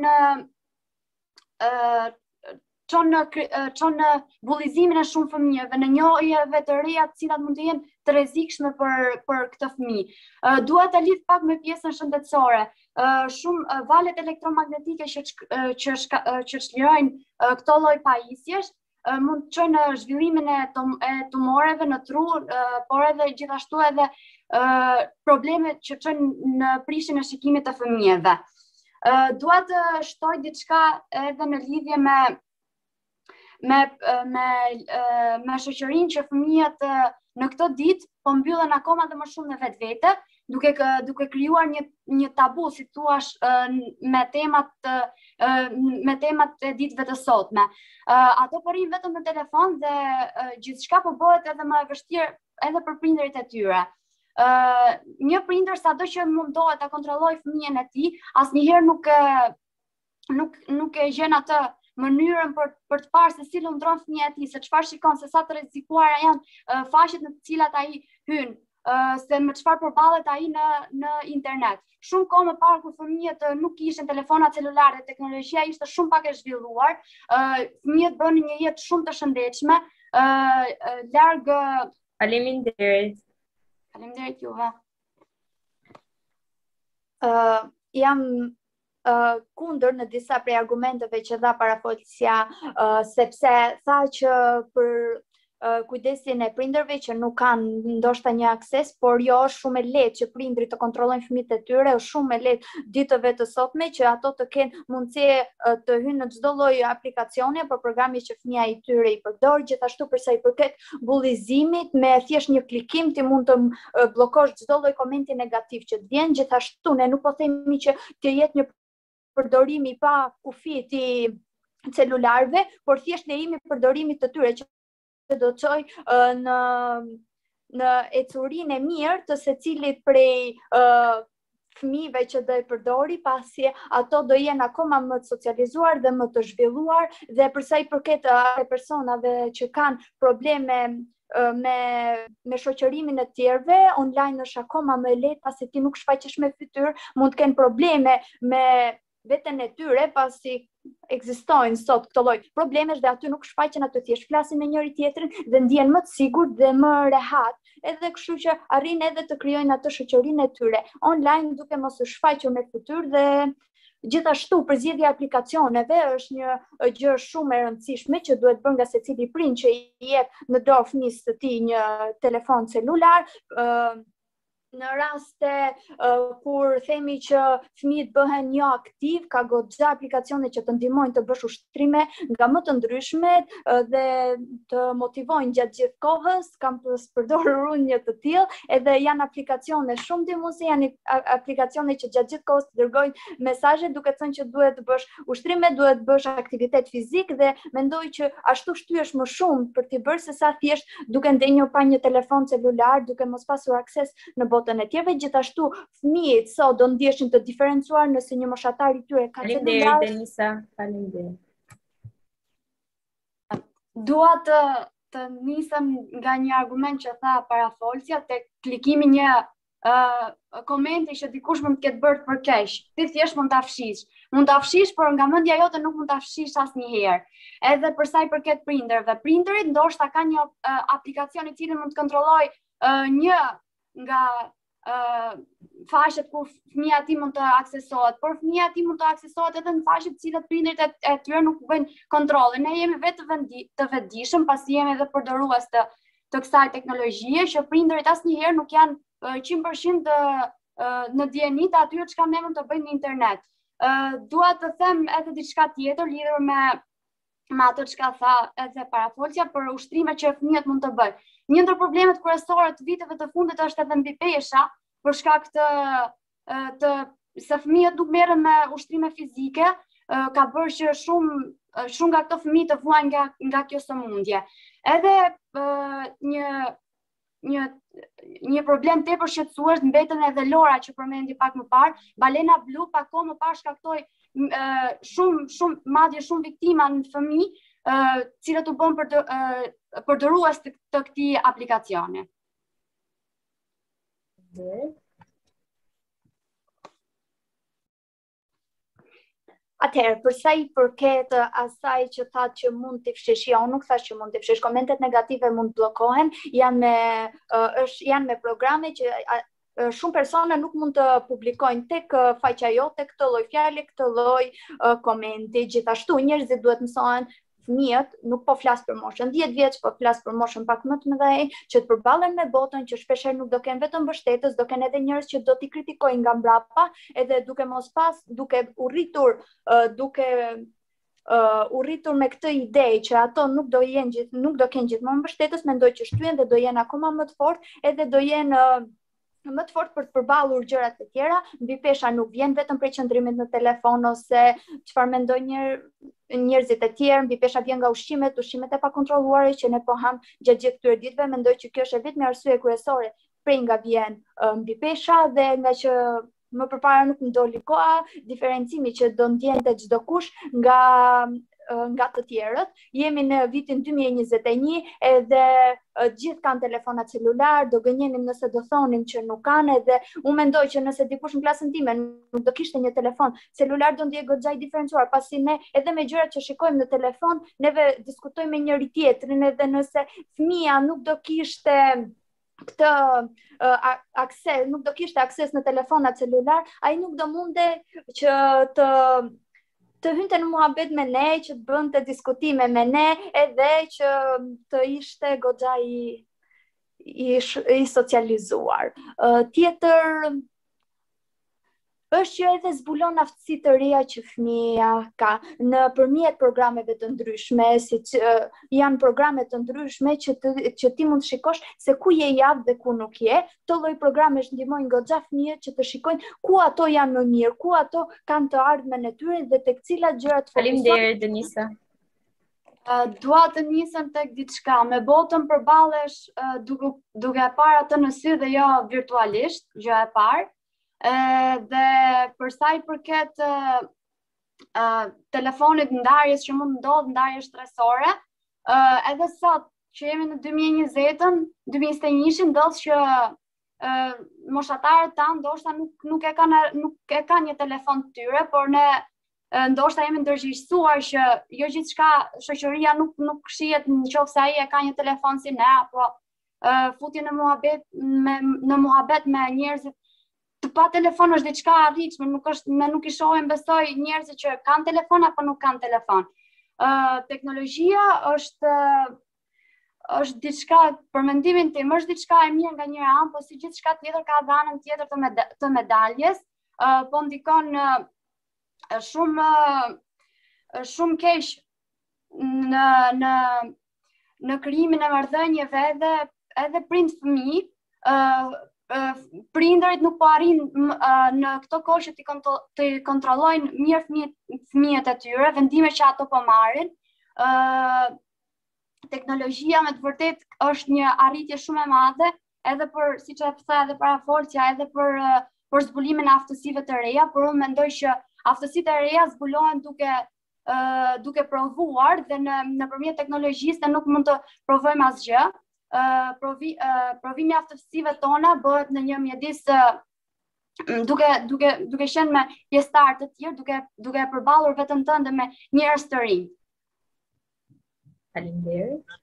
uh, çon çon bullizimin e shumë fëmijëve në njohjeve të reja të cilat mund të jenë të rrezikshme për për këtë fëmijë. Uh, dua ta lidh pak me pjesën shëndetësore. Uh, shumë uh, valet elektromagnetike që uh, që uh, që çlirojnë uh, këto lloj pajisjesh uh, mund të çojnë në zhvillimin e, tum e tumoreve në tru, uh, por edhe gjithashtu edhe uh, problemet që çojnë në prishjen e shikimit të fëmijëve. Uh, dua të shtoj diçka edhe në lidhje me me me me shoqërinë që fëmijët në këtë ditë po mbyllen akoma dhe më shumë në vetvete, duke duke krijuar një një tabu, si thua, me temat me temat e ditëve të sotme. Ato po rrinë vetëm në telefon dhe gjithçka po bëhet edhe më e vështirë edhe për prindërit e tyre. Uh, një prindër sado që mundohet ta kontrollojë fëmijën e tij, asnjëherë nuk nuk nuk e gjen atë mënyrën për për të parë se si lundron fëmia e tij, se çfarë shikon, se sa të rrezikuara janë uh, faqet në të cilat ai hyn, uh, se me çfarë përballet ai në në internet. Shumë kohë më parë kur fëmijët uh, nuk kishin telefona celulare, teknologjia ishte shumë pak e zhvilluar, uh, fëmijët bënin një jetë shumë të shëndetshme, uh, uh, larg uh, Faleminderit. Faleminderit juve. Uh, jam uh, kundër në disa prej argumenteve që dha parafolësia, uh, sepse tha që për uh, kujdesin e prindërve që nuk kanë ndoshta një akses, por jo është shumë e lehtë që prindrit të kontrollojnë fëmijët e tyre, është shumë e lehtë ditëve të sotme që ato të kenë mundësi uh, të hynë në çdo lloj aplikacione për programe që fëmia i tyre i përdor, gjithashtu për sa i përket bullizimit, me thjesht një klikim ti mund të uh, bllokosh çdo lloj komenti negativ që të vjen, gjithashtu ne nuk po themi që të jetë një përdorimi pa kufi të celularëve, por thjesht lejimi i përdorimit të tyre që do të çoj uh, në në ecurinë e mirë të secilit prej uh, fëmijëve që do e përdori, pasi ato do jenë akoma më të socializuar dhe më të zhvilluar, dhe përsa i përket uh, personave që kanë probleme uh, me me shoqërimin e tjerëve, online është akoma më lehtë, pasi ti nuk shfaqesh me fytyrë, mund të kenë probleme me veten e tyre, pasi ekzistojnë sot këto lloj problemesh dhe aty nuk shfaqen ato, thjesht flasin me njëri tjetrin dhe ndjen më të sigurt dhe më rehat, edhe kështu që arrin edhe të krijojnë atë shoqërinë e tyre online duke mos u shfaqur me fytyrë. Dhe gjithashtu përzgjedhja e aplikacioneve është një gjë shumë e rëndësishme që duhet bërë nga secili prind që i jep në dorë fëmijës së tij një telefon celular. Uh, Në raste uh, kur themi që fëmijët bëhen jo aktiv, ka goxha aplikacione që të ndihmojnë të bësh ushtrime nga më të ndryshmet uh, dhe të motivojnë gjatë gjithë kohës. Kam përdorur unë një të tillë, edhe janë aplikacione shumë ndihmuese, janë aplikacione që gjatë gjithë kohës të dërgojnë mesazhe duke thënë që duhet të bësh ushtrime, duhet të bësh aktivitet fizik, dhe mendoj që ashtu shtyesh më shumë për t'i bërë se sa thjesht duke ndenjur pa një telefon celular, duke mos pasur akses në botë të tjerëve. Gjithashtu fëmijët sot do ndjeshin të diferencuar nëse një moshatar i tyre ka celular. Faleminderit Denisa, faleminderit. Dua të të nisem nga një argument që tha parafolësia, tek klikimi një uh, komenti që dikush mund të ketë bërë për keq. Ti thjesht mund ta fshish. Mund ta fshish, por nga mendja jote nuk mund ta fshish asnjëherë. Edhe për sa i përket prindërve, prindërit ndoshta kanë një uh, aplikacion i cili mund të kontrollojë uh, një nga uh, faqet ku fëmia e tij mund të aksesohet, por fëmia e tij mund të aksesohet edhe në faqet të cilat prindërit e, e tyre nuk bëjnë kontrolle. Ne jemi vetë të, vendi, të vetëdijshëm, pasi jemi edhe përdorues të të kësaj teknologjie, që prindërit asnjëherë nuk janë uh, njëqind përqind të uh, në dijenit atyre çka ne mund të bëjmë në internet. Uh, dua të them edhe diçka tjetër lidhur me me ato çka tha edhe parafolësia për ushtrimet që fëmijët mund të bëjnë. Një ndër problemet kryesore të viteve të fundit është edhe mbi pesha, për shkak të të se fëmijët nuk merren me ushtrime fizike, ka bërë që shumë shumë nga këto fëmijë të vuajnë nga nga kjo sëmundje. Edhe një një një problem tepër shqetësues mbeten edhe lora që përmendi pak më parë, balena blu pak kohë më parë shkaktoi uh, shumë shumë madje shumë viktima në fëmijë, uh, cilët u bën për të uh, përdorues të, të këtij aplikacioni. Atëherë, për sa i përket asaj që thatë që mund t'i fshesh, ja, unë nuk thash që mund t'i fshesh, komentet negative mund të bllokohen, janë me uh, është janë me programe që uh, shumë persona nuk mund të publikojnë tek uh, faqja jote këtë lloj fjale, këtë lloj uh, komenti. Gjithashtu njerëzit duhet mësohen, fëmijët, nuk po flas për moshën dhjetë vjeç, po flas për moshën pak më të mëdhej, që të përballen me botën, që shpeshherë nuk do kenë vetëm mbështetës, do kenë edhe njerëz që do t'i kritikojnë nga mbrapa, edhe duke mos pas, duke u rritur, uh, duke uh, u rritur me këtë ide që ato nuk do jenë gjithë, nuk do kenë gjithmonë mbështetës, mendoj që shtyen dhe do jenë akoma më të fortë, edhe do jenë uh, më të fortë për të përballur gjërat e tjera. Mbi pesha nuk vjen vetëm prej qëndrimit në telefon ose çfarë mendoj njerë njerëzit e tjerë, mbi pesha vjen nga ushqimet, ushqimet e pakontrolluara që ne po ham gjatë gjithë këtyre ditëve. Mendoj që kjo është vetëm arsye kryesore prej nga vjen uh, mbi pesha dhe nga që më përpara nuk më doli koha, diferencimi që do ndjente çdo kush nga nga të tjerët. Jemi në vitin dy mijë e njëzet e një edhe uh, gjithë kanë telefona celular, do gënjenim nëse do thonim që nuk kanë edhe unë mendoj që nëse dikush në klasën time nuk do kishte një telefon celular do ndjej goxha i diferencuar, pasi ne edhe me gjërat që shikojmë në telefon, neve diskutojmë me njëri tjetrin edhe nëse fëmia nuk do kishte këtë uh, akses, nuk do kishte akses në telefona celular, ai nuk do munde që të të hynte në muhabet me ne, që të bënte diskutime me ne, edhe që të ishte goxha i, i, i socializuar. Uh, tjetër, është që edhe zbulon aftësi të reja që fëmija ka në përmjet programeve të ndryshme, si që uh, janë programe të ndryshme që, të, që ti mund të shikosh se ku je javë dhe ku nuk je. Të lloj programe ndihmojnë goxha fëmijët që të shikojnë ku ato janë më mirë, ku ato kanë të ardhmen e tyre dhe tek cilat gjëra të fokusojnë. Faleminderit Denisa. Uh, dua të nisem tek diçka, me botën përballesh uh, duke duke parë atë në sy dhe jo virtualisht, gjë e parë. Uh, dhe për sa i përket uh, uh, telefonit ndarjes që mund ndodh ndarje stresore, uh, edhe sot që jemi në dy mijë e njëzet-ën, dy mijë e njëzet e një ndodh që uh, moshatarët tanë ndoshta nuk nuk e kanë nuk e kanë një telefon të tyre, por ne uh, ndoshta jemi ndërgjegjësuar që jo gjithçka shoqëria nuk nuk shihet nëse ai e ka një telefon si ne, apo uh, futje në muhabet me në muhabet me njerëzit të pa telefon është diçka e arritshme, nuk është, ne nuk i shohim besoj njerëzit që kanë telefon apo nuk kanë telefon. Uh, teknologjia është është diçka, për mendimin tim, është diçka e mirë nga njëra anë, po si gjithçka tjetër ka dhe anën tjetër të, med të medaljes, uh, po ndikon uh, shumë uh, shumë keq në në në krijimin e marrëdhënieve edhe edhe prind fëmijë, uh, Uh, prindërit nuk po arrin uh, në këto kohë që të, kontro të kontrollojnë mirë fëmijët, fëmijët e tyre, vendime që ato po marrin. Uh, teknologjia me të vërtet është një arritje shumë e madhe, edhe për, siç e tha edhe parafolja, edhe për uh, për zbulimin e aftësive të reja, por unë mendoj që aftësitë e reja zbulohen duke uh, duke provuar dhe në nëpërmjet teknologjisë ne nuk mund të provojmë asgjë. Uh, provi, uh, provimi i aftësive tona bëhet në një mjedis uh, duke duke duke qenë me pjesëtar të tjerë, duke duke përballur veten tënde me njerëz të rinj. Faleminderit.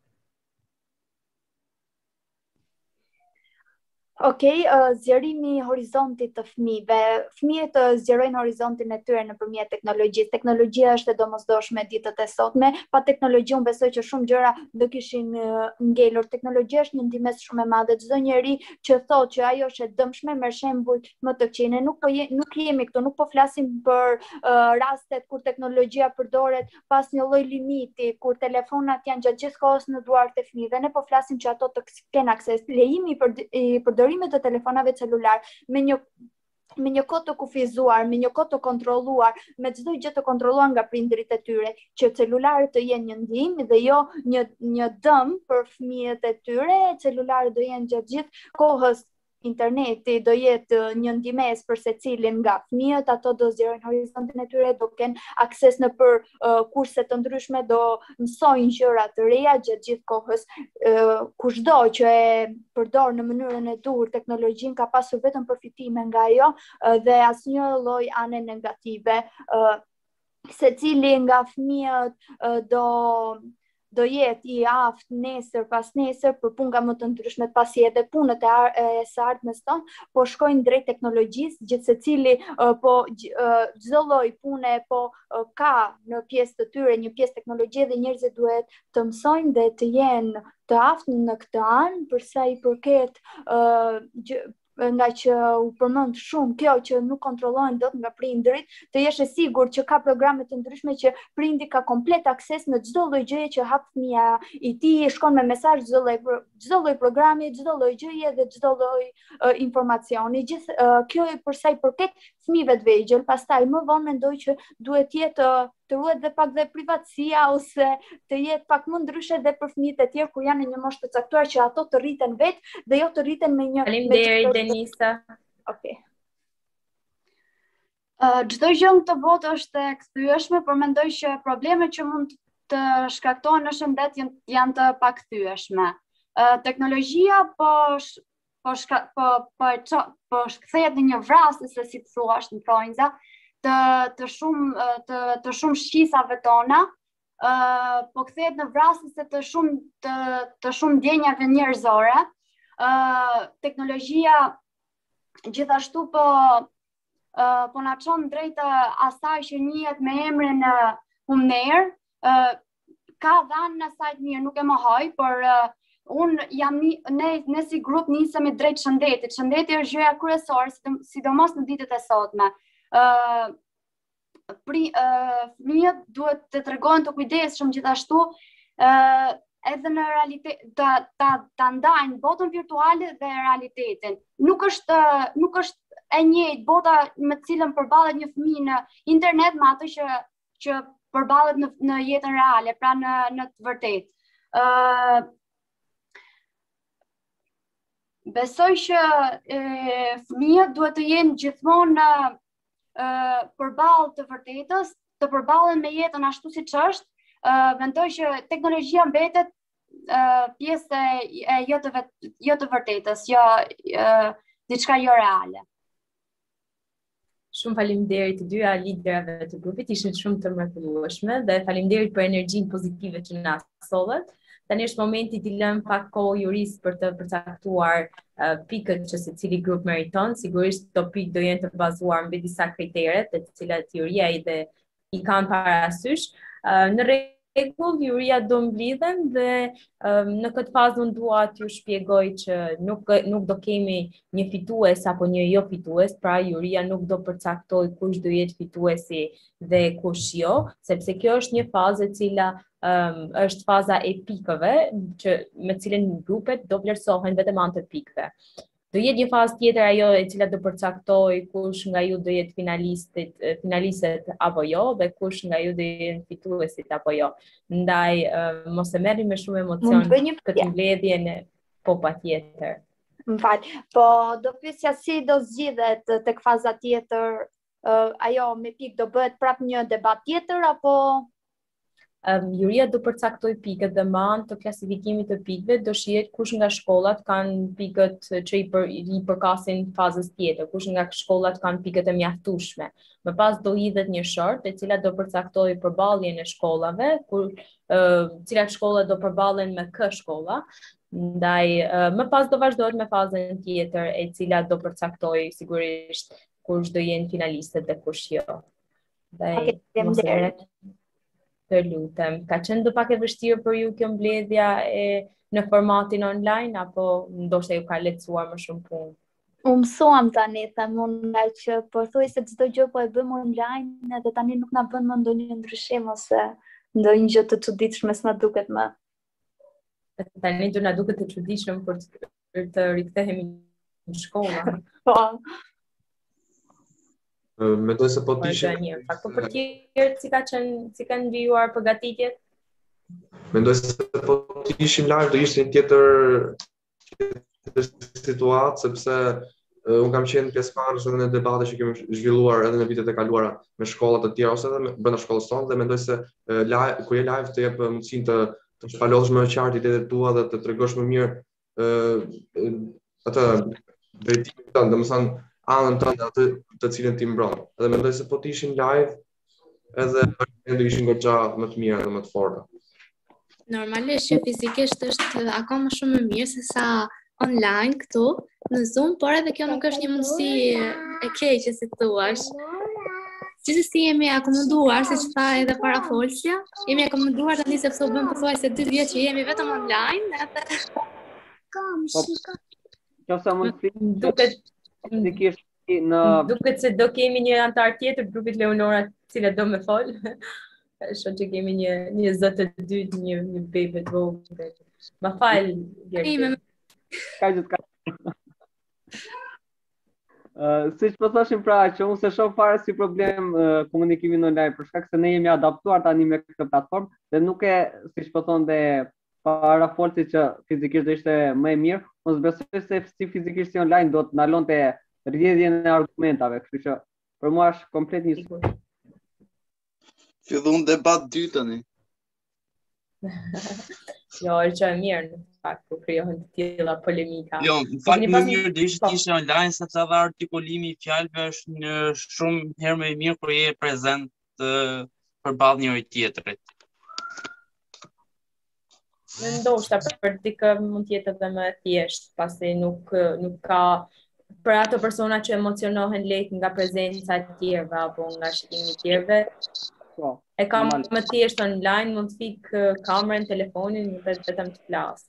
Okej, okay, uh, zgjerimi i horizontit të fëmijëve. Fëmijët uh, zgjerojnë horizontin e tyre nëpërmjet teknologjisë. Teknologjia është e domosdoshme ditët e sotme. Pa teknologji unë besoj që shumë gjëra do kishin uh, ngelur. Teknologjia është një ndihmës shumë e madhe. Çdo njeri që thotë që ajo është e dëmshme, merr shembull më të qenë. Nuk po je, nuk jemi këtu, nuk po flasim për uh, rastet kur teknologjia përdoret pas një lloj limiti, kur telefonat janë gjatë gjithë kohës në duart e fëmijëve. Ne po flasim që ato të kenë akses. Lejimi për i përdor të telefonave celular me një me një kohë të kufizuar, me një kohë të kontrolluar, me çdo gjë të kontrolluar nga prindërit e tyre, që celularët të jenë një ndihmë dhe jo një një dëm për fëmijët e tyre. Celularët do jenë gjatë gjithë kohës, interneti do jetë një ndihmës për secilin nga fëmijët, ato do zgjerojnë horizontin e tyre, do kenë akses në për uh, kurse të ndryshme, do mësojnë gjëra të reja gjatë gjithë kohës. Uh, kushdo që e përdor në mënyrën e duhur teknologjinë ka pasur vetëm përfitime nga ajo uh, dhe asnjë lloj ane negative. Uh, secili nga fëmijët uh, do do jetë i aftë nesër pas nesër për puna më të ndryshme, pasi edhe punët e, e së ardhmes tonë po shkojnë drejt teknologjisë, gjithë secili uh, po uh, çdo lloj pune po uh, ka në pjesë të tyre një pjesë teknologjie dhe njerëzit duhet të mësojnë dhe të jenë të aftë në këtë anë, për sa i përket uh, nga që u përmend shumë kjo që nuk kontrollohen dot nga prindërit, të jesh e sigurt që ka programe të ndryshme që prindi ka komplet akses në çdo lloj gjëje që hap fëmia i tij, shkon me mesazh çdo lloj çdo lloj programi, çdo lloj gjëje dhe çdo lloj uh, informacioni. Gjithë uh, kjo për sa i përket fëmijëve të vegjël, pastaj më vonë mendoj që duhet jetë të ruhet dhe pak dhe privatësia ose të jetë pak më ndryshe dhe për fëmijët e tjerë kur janë në një moshë të caktuar që ato të rriten vetë dhe jo të rriten me një Faleminderit Denisa. Okej. Uh, Çdo gjë në këtë botë është e kthyeshme, por mendoj që problemet që mund të shkaktohen në shëndet janë, janë të pakthyeshme. Uh, teknologjia po sh, po shka, po po po, po kthehet në një vrasje, se si thua në Freuza, të të shumë të të shumë shqisave tona, uh, po kthehet në vrasje të shumë të të shumë ndjenjave njerëzore. Uh, teknologjia gjithashtu po uh, po na çon drejt asaj që njihet me emrin uh, humner. Uh, ka dhanë në sajt mirë, nuk e mohoj, por uh, unë jam një, ne, ne si grup nisemi drejt shëndetit. Shëndeti është gjëja kryesore, sidomos në ditët e sotme. Uh, pri, uh, fëmijët duhet të tregojnë të kujdesshëm gjithashtu uh, edhe në realitet, ta, ta, ta ndajnë botën virtuale dhe realitetin. Nuk është, nuk është e njëjtë bota me cilën përballet një fëmijë në internet me atë që, që përballet në, në jetën reale, pra në, në të vërtetë. Uh, besoj që e, fëmijët duhet të jenë gjithmonë uh, përballë të vërtetës, të përballen me jetën ashtu siç është. Uh, mendoj që teknologjia mbetet uh, pjesë e jo të, vet, jo të vërtetës, jo uh, diçka jo reale. Shumë faleminderit të dyja liderave të grupit, ishin shumë të mrekullueshme dhe faleminderit për energjinë pozitive që na sollët. Tani është momenti t'i lëm pak kohë Juris për të përcaktuar uh, pikët që secili grup meriton. Sigurisht këto pikë do jenë të bazuar mbi disa kritere, të cilat Juria i dhe i kanë parasysh. Uh, në rregull, Juria do mblidhen dhe um, në këtë fazë unë dua t'ju shpjegoj që nuk nuk do kemi një fitues apo një jo fitues, pra Juria nuk do përcaktoj kush do jetë fituesi dhe kush jo, sepse kjo është një fazë e cila um, është faza e pikëve që me cilën grupet do vlerësohen vetëm anë të pikëve. Do jetë një fazë tjetër ajo e cila do përcaktoj kush nga ju do jetë finalistit, finalistët apo jo dhe kush nga ju do jetë fituesit apo jo. Ndaj uh, mos e merrni me shumë emocion këtë mbledhjen, po patjetër. M'fal, po do pyesja si do zgjidhet tek faza tjetër, uh, ajo me pikë do bëhet prap një debat tjetër apo Um, Juria do përcaktoj pikët dhe me anë të klasifikimit të pikëve do shihet kush nga shkollat kanë pikët që i, për, i përkasin fazës tjetër, kush nga shkollat kanë pikët e mjaftueshme. Më pas do hidhet një short e cila do përcaktoj përballjen e shkollave, kur uh, cilat shkolla do përballen me kë shkolla. Ndaj uh, më pas do vazhdohet me fazën tjetër e cila do përcaktoj sigurisht kush do jenë finalistët dhe kush jo. Dhe okay, të lutem. Ka qenë do pak e vështirë për ju kjo mbledhja e në formatin online apo ndoshta ju ka lehtësuar më shumë punë? U mësuam tani, them unë nga që po thuaj se çdo gjë po e bëjmë online edhe tani nuk na bën më ndonjë ndryshim ose ndonjë gjë të çuditshme s'na duket më. Tani do na duket të çuditshëm për të, të rikthehemi në shkolla. Po. Mendoj se po t'ishin... Po për tjerë, si ka qenë, si kanë vijuar përgatitjet? Mendoj se po t'ishin live do ishte një tjetër, tjetër situatë, sepse uh, unë kam qenë pjesëmarrës edhe në debate që kemi zhvilluar edhe në vitet e kaluara me shkollat të tjera ose edhe me, brenda shkollës tonë dhe mendoj se uh, live, kur je live të jep mundësinë të të shpalosh më qartë idetë tua dhe të tregosh më mirë uh, atë drejtimin tënd, domethënë anën tënde atë të cilën ti mbron. Edhe mendoj se po t'ishin live, edhe do ishin goxha më të mira dhe më të forta. Normalisht që fizikisht është akoma shumë më mirë se sa online këtu në Zoom, por edhe kjo nuk është një mundësi e keqe si thuash. Gjithsesi jemi akomoduar, siç tha edhe parafolsja, jemi akomoduar tani sepse u bën pothuajse dy vjet që jemi vetëm online, edhe kam shikoj. Kjo sa mund të duket Fikisht në duket se do kemi një antar tjetër të grupit Leonora, e cila do më fol. Shoh që kemi një një zot të dytë, një një bebe të vogël. Ma fal, Gerti. Ka gjithë ka. Uh, siç po thoshim pra që unë se shoh fare si problem uh, komunikimin online për shkak se ne jemi adaptuar tani me këtë platformë dhe nuk e siç po thonë para folsi që fizikisht do ishte më e mirë, mos besoj se si fizikisht si online do të ndalonte rrjedhjen e argumentave, kështu që për mua është komplet një sfidë. Fillon debat dy tani. Jo, është që e mirë, në fakt, ku krijohen të tilla polemika. Jo, në fakt më mirë do ishte të ishte online, sepse edhe artikulimi i fjalëve është një shumë herë më i mirë kur je prezent uh, përballë njëri tjetrit. Në ndoshta për dikë mund të jetë edhe më e thjeshtë, pasi nuk nuk ka për ato persona që emocionohen lehtë nga prezenca e tjerëve apo nga shikimi i tjerëve. E kam më thjesht online, mund të fik kamerën, telefonin, dhe vetëm të flas.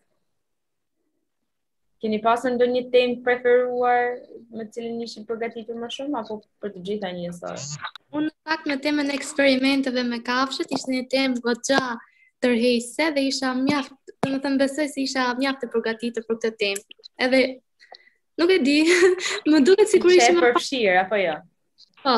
Keni pasur ndonjë temë preferuar me cilën ishin përgatitur më shumë apo për të gjitha njësoj? Unë në fakt me temën e eksperimenteve me kafshët ishte një temë goxha tërheqëse dhe isha mjaft, domethënë besoj se isha mjaft e përgatitur për këtë temë. Edhe nuk e di, më duket sikur ishim më përfshirë apo jo? Po.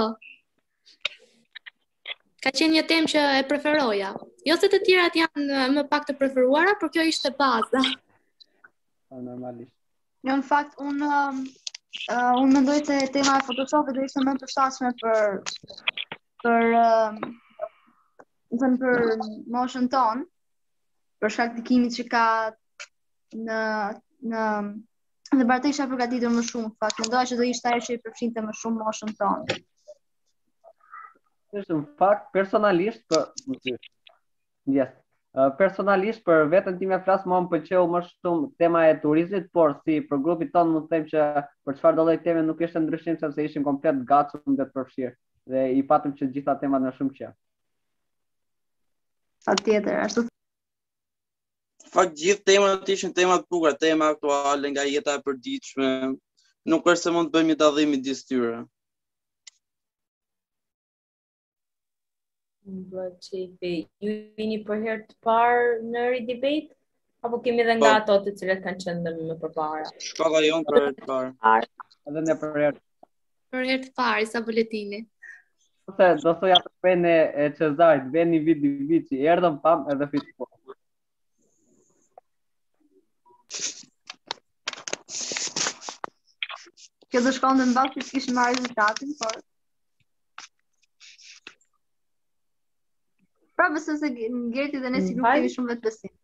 Ka qenë një temë që e preferoja. Jo se të tjerat janë më pak të preferuara, por kjo ishte baza. Normalisht. Jo, në fakt, unë uh, unë mendoj se tema e Photoshopit do ishte më e përshtatshme për për uh, thënë për moshën tonë, për shkak të kimit që ka në në dhe për atë isha përgatitur më shumë, në fakt, mendoja që do ishte ajo që i përfshinte më shumë moshën tonë. Është në fakt personalisht për yes. Uh, personalisht për veten time flas, mua më pëlqeu më shumë tema e turizmit, por si për grupin tonë mund të them që për çfarë do lloj teme nuk ishte ndryshim sepse ishim komplet gatshëm dhe të përfshirë dhe i patëm që gjitha temat në shumë qejf. Patjetër, ashtu. Fakt gjithë temat ishin tema të bukura, tema aktuale nga jeta e përditshme. Nuk është se mund të bëjmë një dallim midis tyre. Bëhet çefi. Ju vini për herë të parë në Ridebate apo kemi edhe nga ato të cilat kanë qenë më përpara? Shkolla jonë për herë të parë. Edhe ne për herë. Për herë të parë sa buletini. Ose do thoja të pene e Cezarit, veni vidi vici, erdhëm pam edhe fitu. Kjo do shkonte në bashkë që kishim marrë rezultatin, por pra besoj se Gerti dhe ne si grup kemi shumë vetbesim.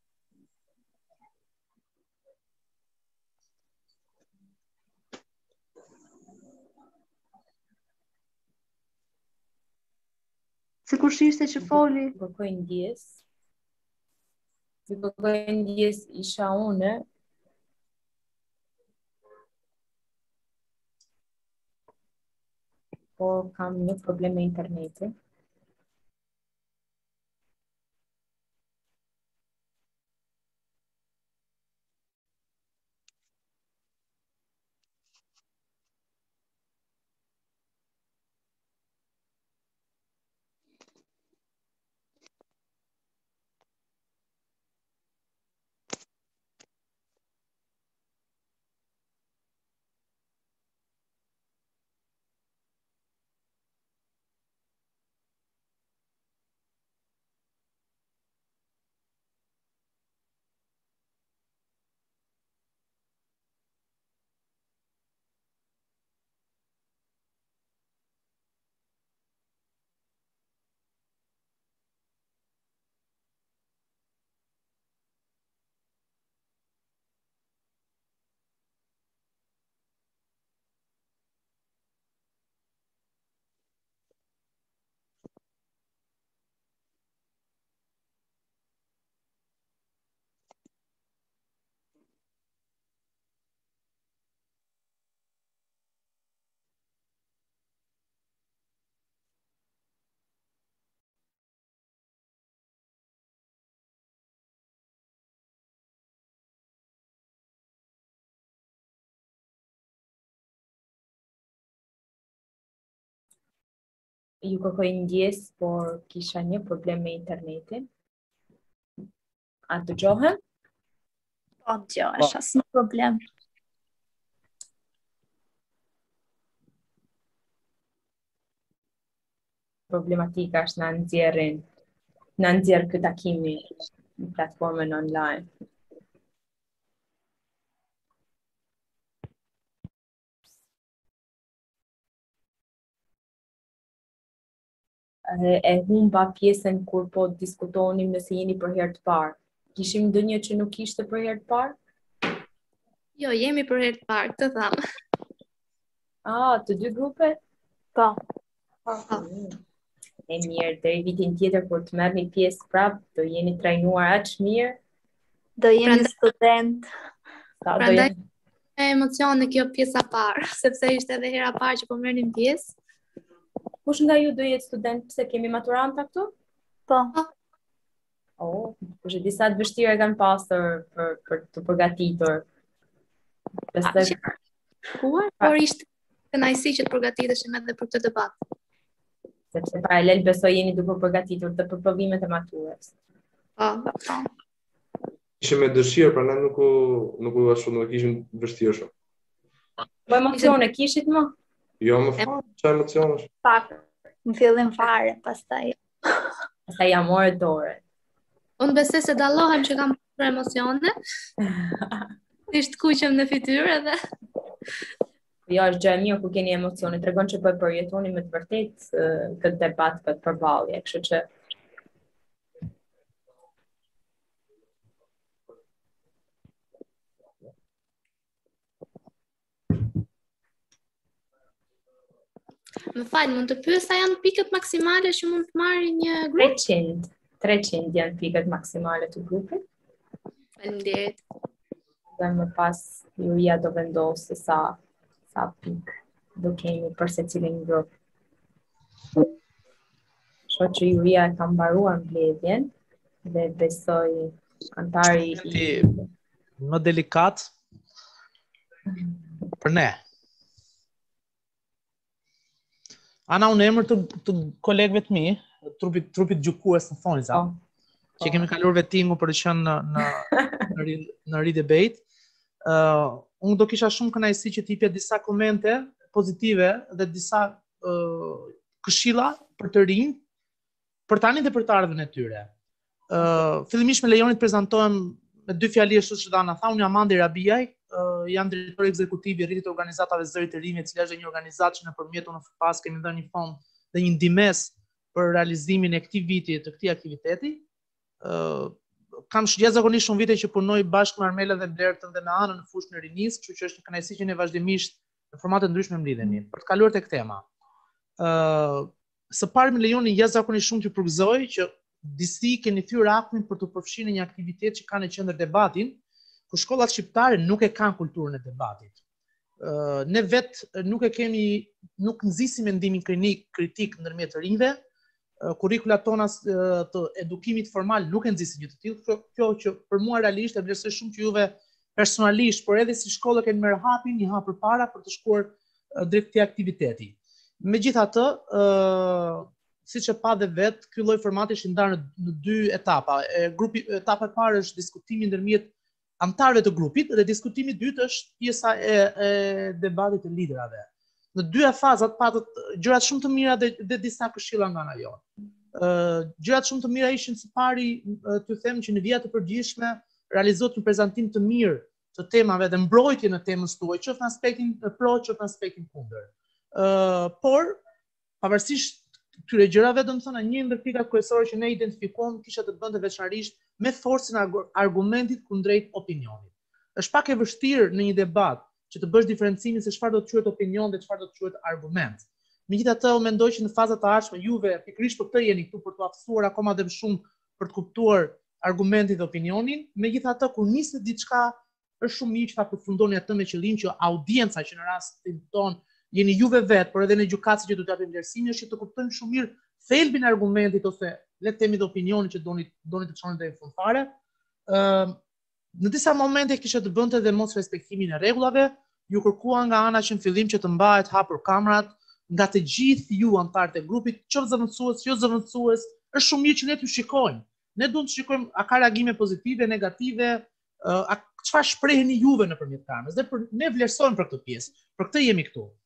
Se kur shishte që foli? Kërkoj ndjes. Si kërkoj ndjes isha une. Por kam një problem me internetin. Ju kërkoj ndjes, por kisha një problem me internetin. A dëgjohem? Po, dëgjohesh, asnjë problem. problematika është na nxjerrin, na nxjerr ky takimi në platformën online. E, e humba pjesën kur po diskutonim nëse jeni për herë të parë. Kishim ndonjë që nuk ishte për herë të parë? Jo, jemi për herë të parë, të thamë. Ah, të dy grupe? Po. Po. E mirë, deri vitin tjetër kur të merrni pjesë prap, do jeni trajnuar aq mirë. Do jeni student. Sa do Prandaj jeni? me emocione kjo pjesa parë, sepse ishte edhe hera parë që po merrnim pjesë. Kush nga ju do jetë student, pse kemi maturanta këtu? Po. Oh, kush e di sa të vështirë e kanë pasur për për të përgatitur. Besoj Kuar, por ishte kënaqësi që të përgatiteshim edhe për këtë debat. sepse paralel besoj jeni duke përgatitur të për provimet e maturës. Po, po. Ishim me dëshirë, prandaj nuk u nuk u ashtu nuk kishim vështirë shumë. Po emocione kishit më? Jo më fare, çfarë emocionesh? Pak, në fillim fare, pastaj. Pastaj ja morë dorë. Unë besoj se dallohem që kam për emocione. Ishtë kuqem në fytyrë edhe. Jo, është gjë e mirë kur keni emocione, tregon që po e përjetoni me të vërtetë këtë debat, këtë përballje, kështu që Më falë, mund të pyes sa janë pikët maksimale që mund të marrë një grup? treqind, treqind janë pikët maksimale të grupit. Faleminderit. Dhe më pas juria do vendosë sa sa pikë do kemi për secilin grup. Kështu që juria e ka mbaruar mbledhjen dhe besoj antari i më delikat për ne. Ana, unë emër të, të kolegëve të mi, trupit, trupit gjukues në Thonjza, oh. që kemi kalur vetingu për të qenë në, në, në, ri, në ri debate, uh, unë do kisha shumë kënaqësi që t'jepja disa komente pozitive dhe disa uh, këshilla për të rinj, për tani dhe për të ardhmen e tyre. Uh, fillimisht me lejonit prezantohem me dy fjali ashtu që Dana tha, unë jam Andi Rabiaj, uh, jam drejtori ekzekutiv i rritit të organizatave Zëri të Rinj, e cila është një organizatë që nëpërmjet U N F P A S kemi dhënë një fond dhe një ndihmës për realizimin e këtij viti të këtij aktiviteti. Uh, kam jashtëzakonisht shumë vite që punoj bashkë me Armelën dhe Blertën dhe me Anën në fushën e rinisë, kështu që është një kënaqësi që ne vazhdimisht në formate ndryshme mlidhemi. Për të kaluar tek tema. Uh, së pari më lejoni jashtëzakonisht shumë të përgëzoj që disi keni thyer aktin për të përfshirë në një aktivitet që ka në qendër debatin, ku shkollat shqiptare nuk e kanë kulturën e debatit. Uh, ne vetë nuk e kemi, nuk nxisim mendimin klinik kritik ndërmjet të rinjve, uh, kurrikulat tona uh, të edukimit formal nuk e nxisin një të tillë. Kjo, kjo që për mua realisht e vlerësoj shumë që juve personalisht, por edhe si shkollë keni marrë hapin një hap përpara për të shkuar uh, drejt këtij aktiviteti. Megjithatë, uh, siç e pa dhe vetë, ky lloj formati është ndarë në, në dy etapa. E, grupi, etapa e parë është diskutimi ndërmjet antarëve të grupit dhe diskutimi i dytë është pjesa e, e debatit të liderave. Në dy fazat patët gjërat shumë të mira dhe, dhe disa këshilla nga ana jonë. Uh, gjërat shumë të mira ishin së pari uh, të them që në vijat të përgjithshme realizohet një prezantim të mirë të temave dhe mbrojtje në temën tuaj, qoftë në aspektin pro, qoftë në aspektin kundër. Uh, por pavarësisht këtyre gjërave, do të thonë, një ndër pikat kryesore që ne identifikojmë kisha të bënte veçanërisht me forcën e argumentit kundrejt opinionit. Është pak e vështirë në një debat që të bësh diferencimin se çfarë do të quhet opinion dhe çfarë do të quhet argument. Megjithatë, unë mendoj që në fazat e ardhshme juve pikërisht për këtë jeni këtu për të aftësuar akoma dhe më shumë për të kuptuar argumentin dhe opinionin. Megjithatë, kur niset diçka, është shumë mirë që ta përfundoni atë me qëllim që audienca që në rastin ton jeni juve vetë, por edhe në gjykatësi që do t'japim vlerësimin, është që të kuptojmë shumë mirë thelbin e argumentit ose le të themi të opinionit që doni doni të çoni deri në fund fare. Ë, në disa momente kishte të bënte dhe mos respektimin e rregullave, ju kërkua nga ana që në fillim që të mbahet hapur kamerat nga të gjithë ju antarët e grupit, qoftë zëvendësues, jo zëvendësues, është shumë mirë që ne t'ju shikojmë. Ne duhet të shikojmë a ka reagime pozitive, negative, a çfarë shpreheni juve nëpërmjet kamerës. Dhe për ne vlerësojmë për këtë pjesë. Për këtë jemi këtu.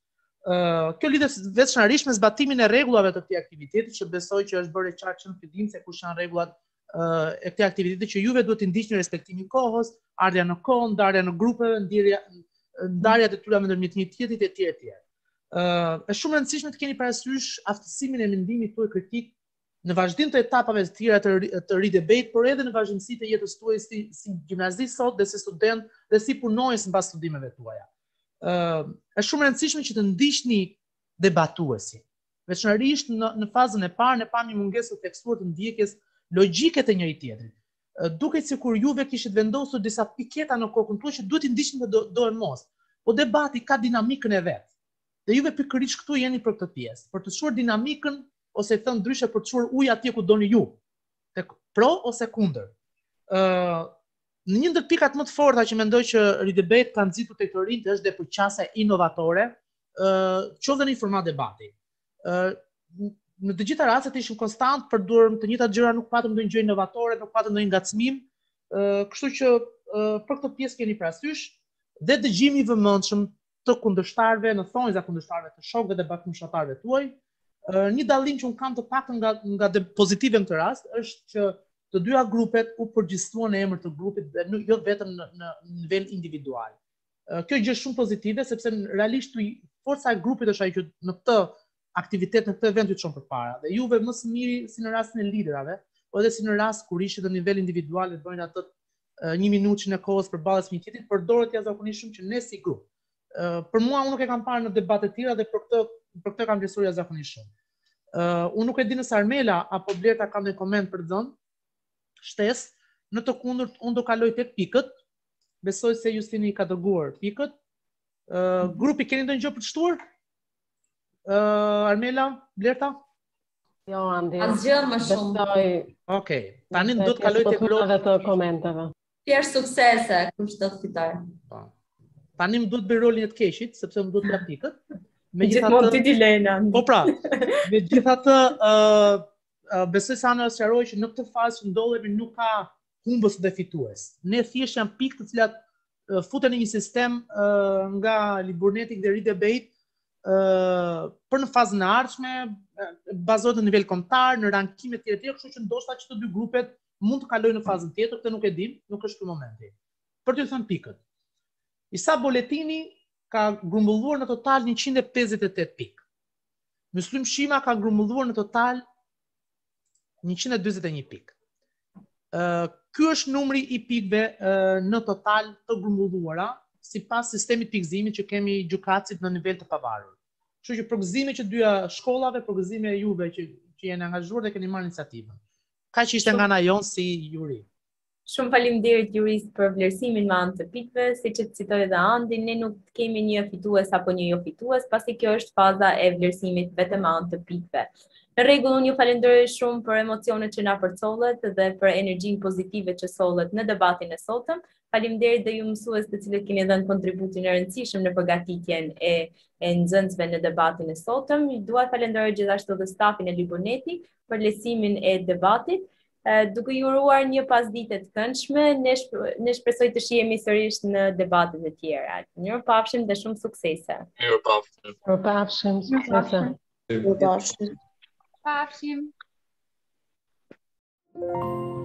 Uh, kjo lidhet veçanërisht me zbatimin e rregullave të këtij aktiviteti, që besoj që është bërë qartë që në fillim se kush janë rregullat uh, e këtij aktiviteti, që juve duhet të ndiqni respektimin kohës, ardha në kohë, ndarja në grupe, ndirja ndarjat e tyre ndërmjet një tjetrit e tjerë etj. Uh, është shumë e rëndësishme të keni parasysh aftësimin e mendimit tuaj kritik në vazhdim të etapave të tjera të, të ridebate, por edhe në vazhdimsi të jetës tuaj si, si gjimnazist sot dhe si student dhe si punonjës mbas studimeve tuaja. Uh, është shumë e rëndësishme që të ndiqni debatuesi. Veçanërisht në, në fazën e parë ne pami mungesë të theksuar të ndjekjes logjike të njëri tjetrit. Uh, duket sikur juve kishit vendosur disa piketa në kokën tuaj që duhet i ndiqni dhe do, do e mos. Po debati ka dinamikën e vet. Dhe juve pikërisht këtu jeni për këtë pjesë, për të çuar dinamikën ose thënë ndryshe për të çuar ujë atje ku doni ju, tek pro ose kundër. Ë uh, në një ndër pikat më të forta që mendoj që ridebate ka nxitur tek të rinjt është depuqësia inovatore, ë uh, qoftë në një format debati. Ë uh, në të gjitha rastet ishim konstant për durëm të njëjtat gjëra, nuk patëm ndonjë gjë inovatore, nuk patëm ndonjë ngacmim. Ë uh, kështu që uh, për këtë pjesë keni parasysh dhe dëgjimi i vëmendshëm të kundërshtarëve, në thonjza kundërshtarëve të shokëve dhe bashkëpunëtorëve tuaj. Uh, një dallim që un kam të paktën nga nga pozitive në këtë rast është që të dyja grupet u përgjithësuan në emër të grupit dhe nuk jo vetëm në, në nivel individual. Uh, kjo gjë është shumë pozitive sepse realisht forca e grupit është ajo që në këtë aktivitet, në këtë event ju çon përpara. Dhe juve më së miri si në rastin e liderave, po edhe si në rast kur ishit në nivel individual dhe bëjnë atë uh, një minutë në kohës përballës me një tjetrit, përdoret ja zakonisht shumë që ne si grup. Uh, për mua unë nuk e kam parë në debate të tjera dhe për këtë për këtë kam vlerësuar jashtëzakonisht shumë. Uh, unë nuk e di nëse Armela apo Blerta ka ndonjë koment për të dhënë. Shtesë, në të kundërt unë do kaloj tek pikët. Besoj se Justini ka dërguar pikët. Uh, grupi keni ndonjë gjë për të shtuar? Uh, Armela, Blerta? Jo, Andi. Asgjë më shumë. Besoj. Okej, tani do të kaloj tek blogë të komenteve. Thjesht suksese, kush do të fitojë. Po. Tani më duhet bëj rolin e të keqit, sepse më duhet të jap pikët. Megjithatë ti Dilena. Po pra, megjithatë ë uh, uh, besoj se ana sqaroi që në këtë fazë që ndodhemi nuk ka humbës dhe fitues. Ne thjesht janë pikë të cilat uh, futen në një sistem uh, nga Liburnetik dhe Ridebate uh, për në fazën e ardhshme, uh, bazohet në nivel kombëtar, në rankime të tjera, kështu që ndoshta që të dy grupet mund të kalojnë në fazën tjetër, këtë nuk e dim, nuk është ky momenti. Për t'ju thënë pikët. Isa Boletini ka grumbulluar në total njëqind e pesëdhjetë e tetë pikë. Myslim Shima ka grumbulluar në total njëqind e dyzet e një pikë. Uh, ky është numri i pikëve uh, në total të grumbulluara sipas sistemit pikëzimit që kemi gjykatësit në nivel të pavarur. Kështu që përgëzimi që dyja shkollave, përgëzimi e juve që që jeni angazhuar dhe keni marrë iniciativën. Kaq ishte nga ana jon si juri. Shumë faleminderit jurist për vlerësimin me anë të pikëve, siç e citoi edhe Andi, ne nuk kemi një fitues apo një jo fitues, pasi kjo është faza e vlerësimit vetëm me anë të pikëve. Në rregull, unë ju falenderoj shumë për emocionet që na përcollet dhe për energjinë pozitive që sollet në debatin e sotëm. Faleminderit dhe ju mësues të cilët keni dhënë kontributin e rëndësishëm në përgatitjen e e nxënësve në debatin e sotëm. Dua të falenderoj gjithashtu edhe stafin e Liburnetit për lehtësimin e debatit. Uh, duke ju uruar një pasdite të këndshme, ne, shp ne shpresoj të shihemi sërish në debatet e tjera. Mirupafshim dhe shumë suksese. Mirupafshim. Mirupafshim, suksese. Mirupafshim. Mirupafshim.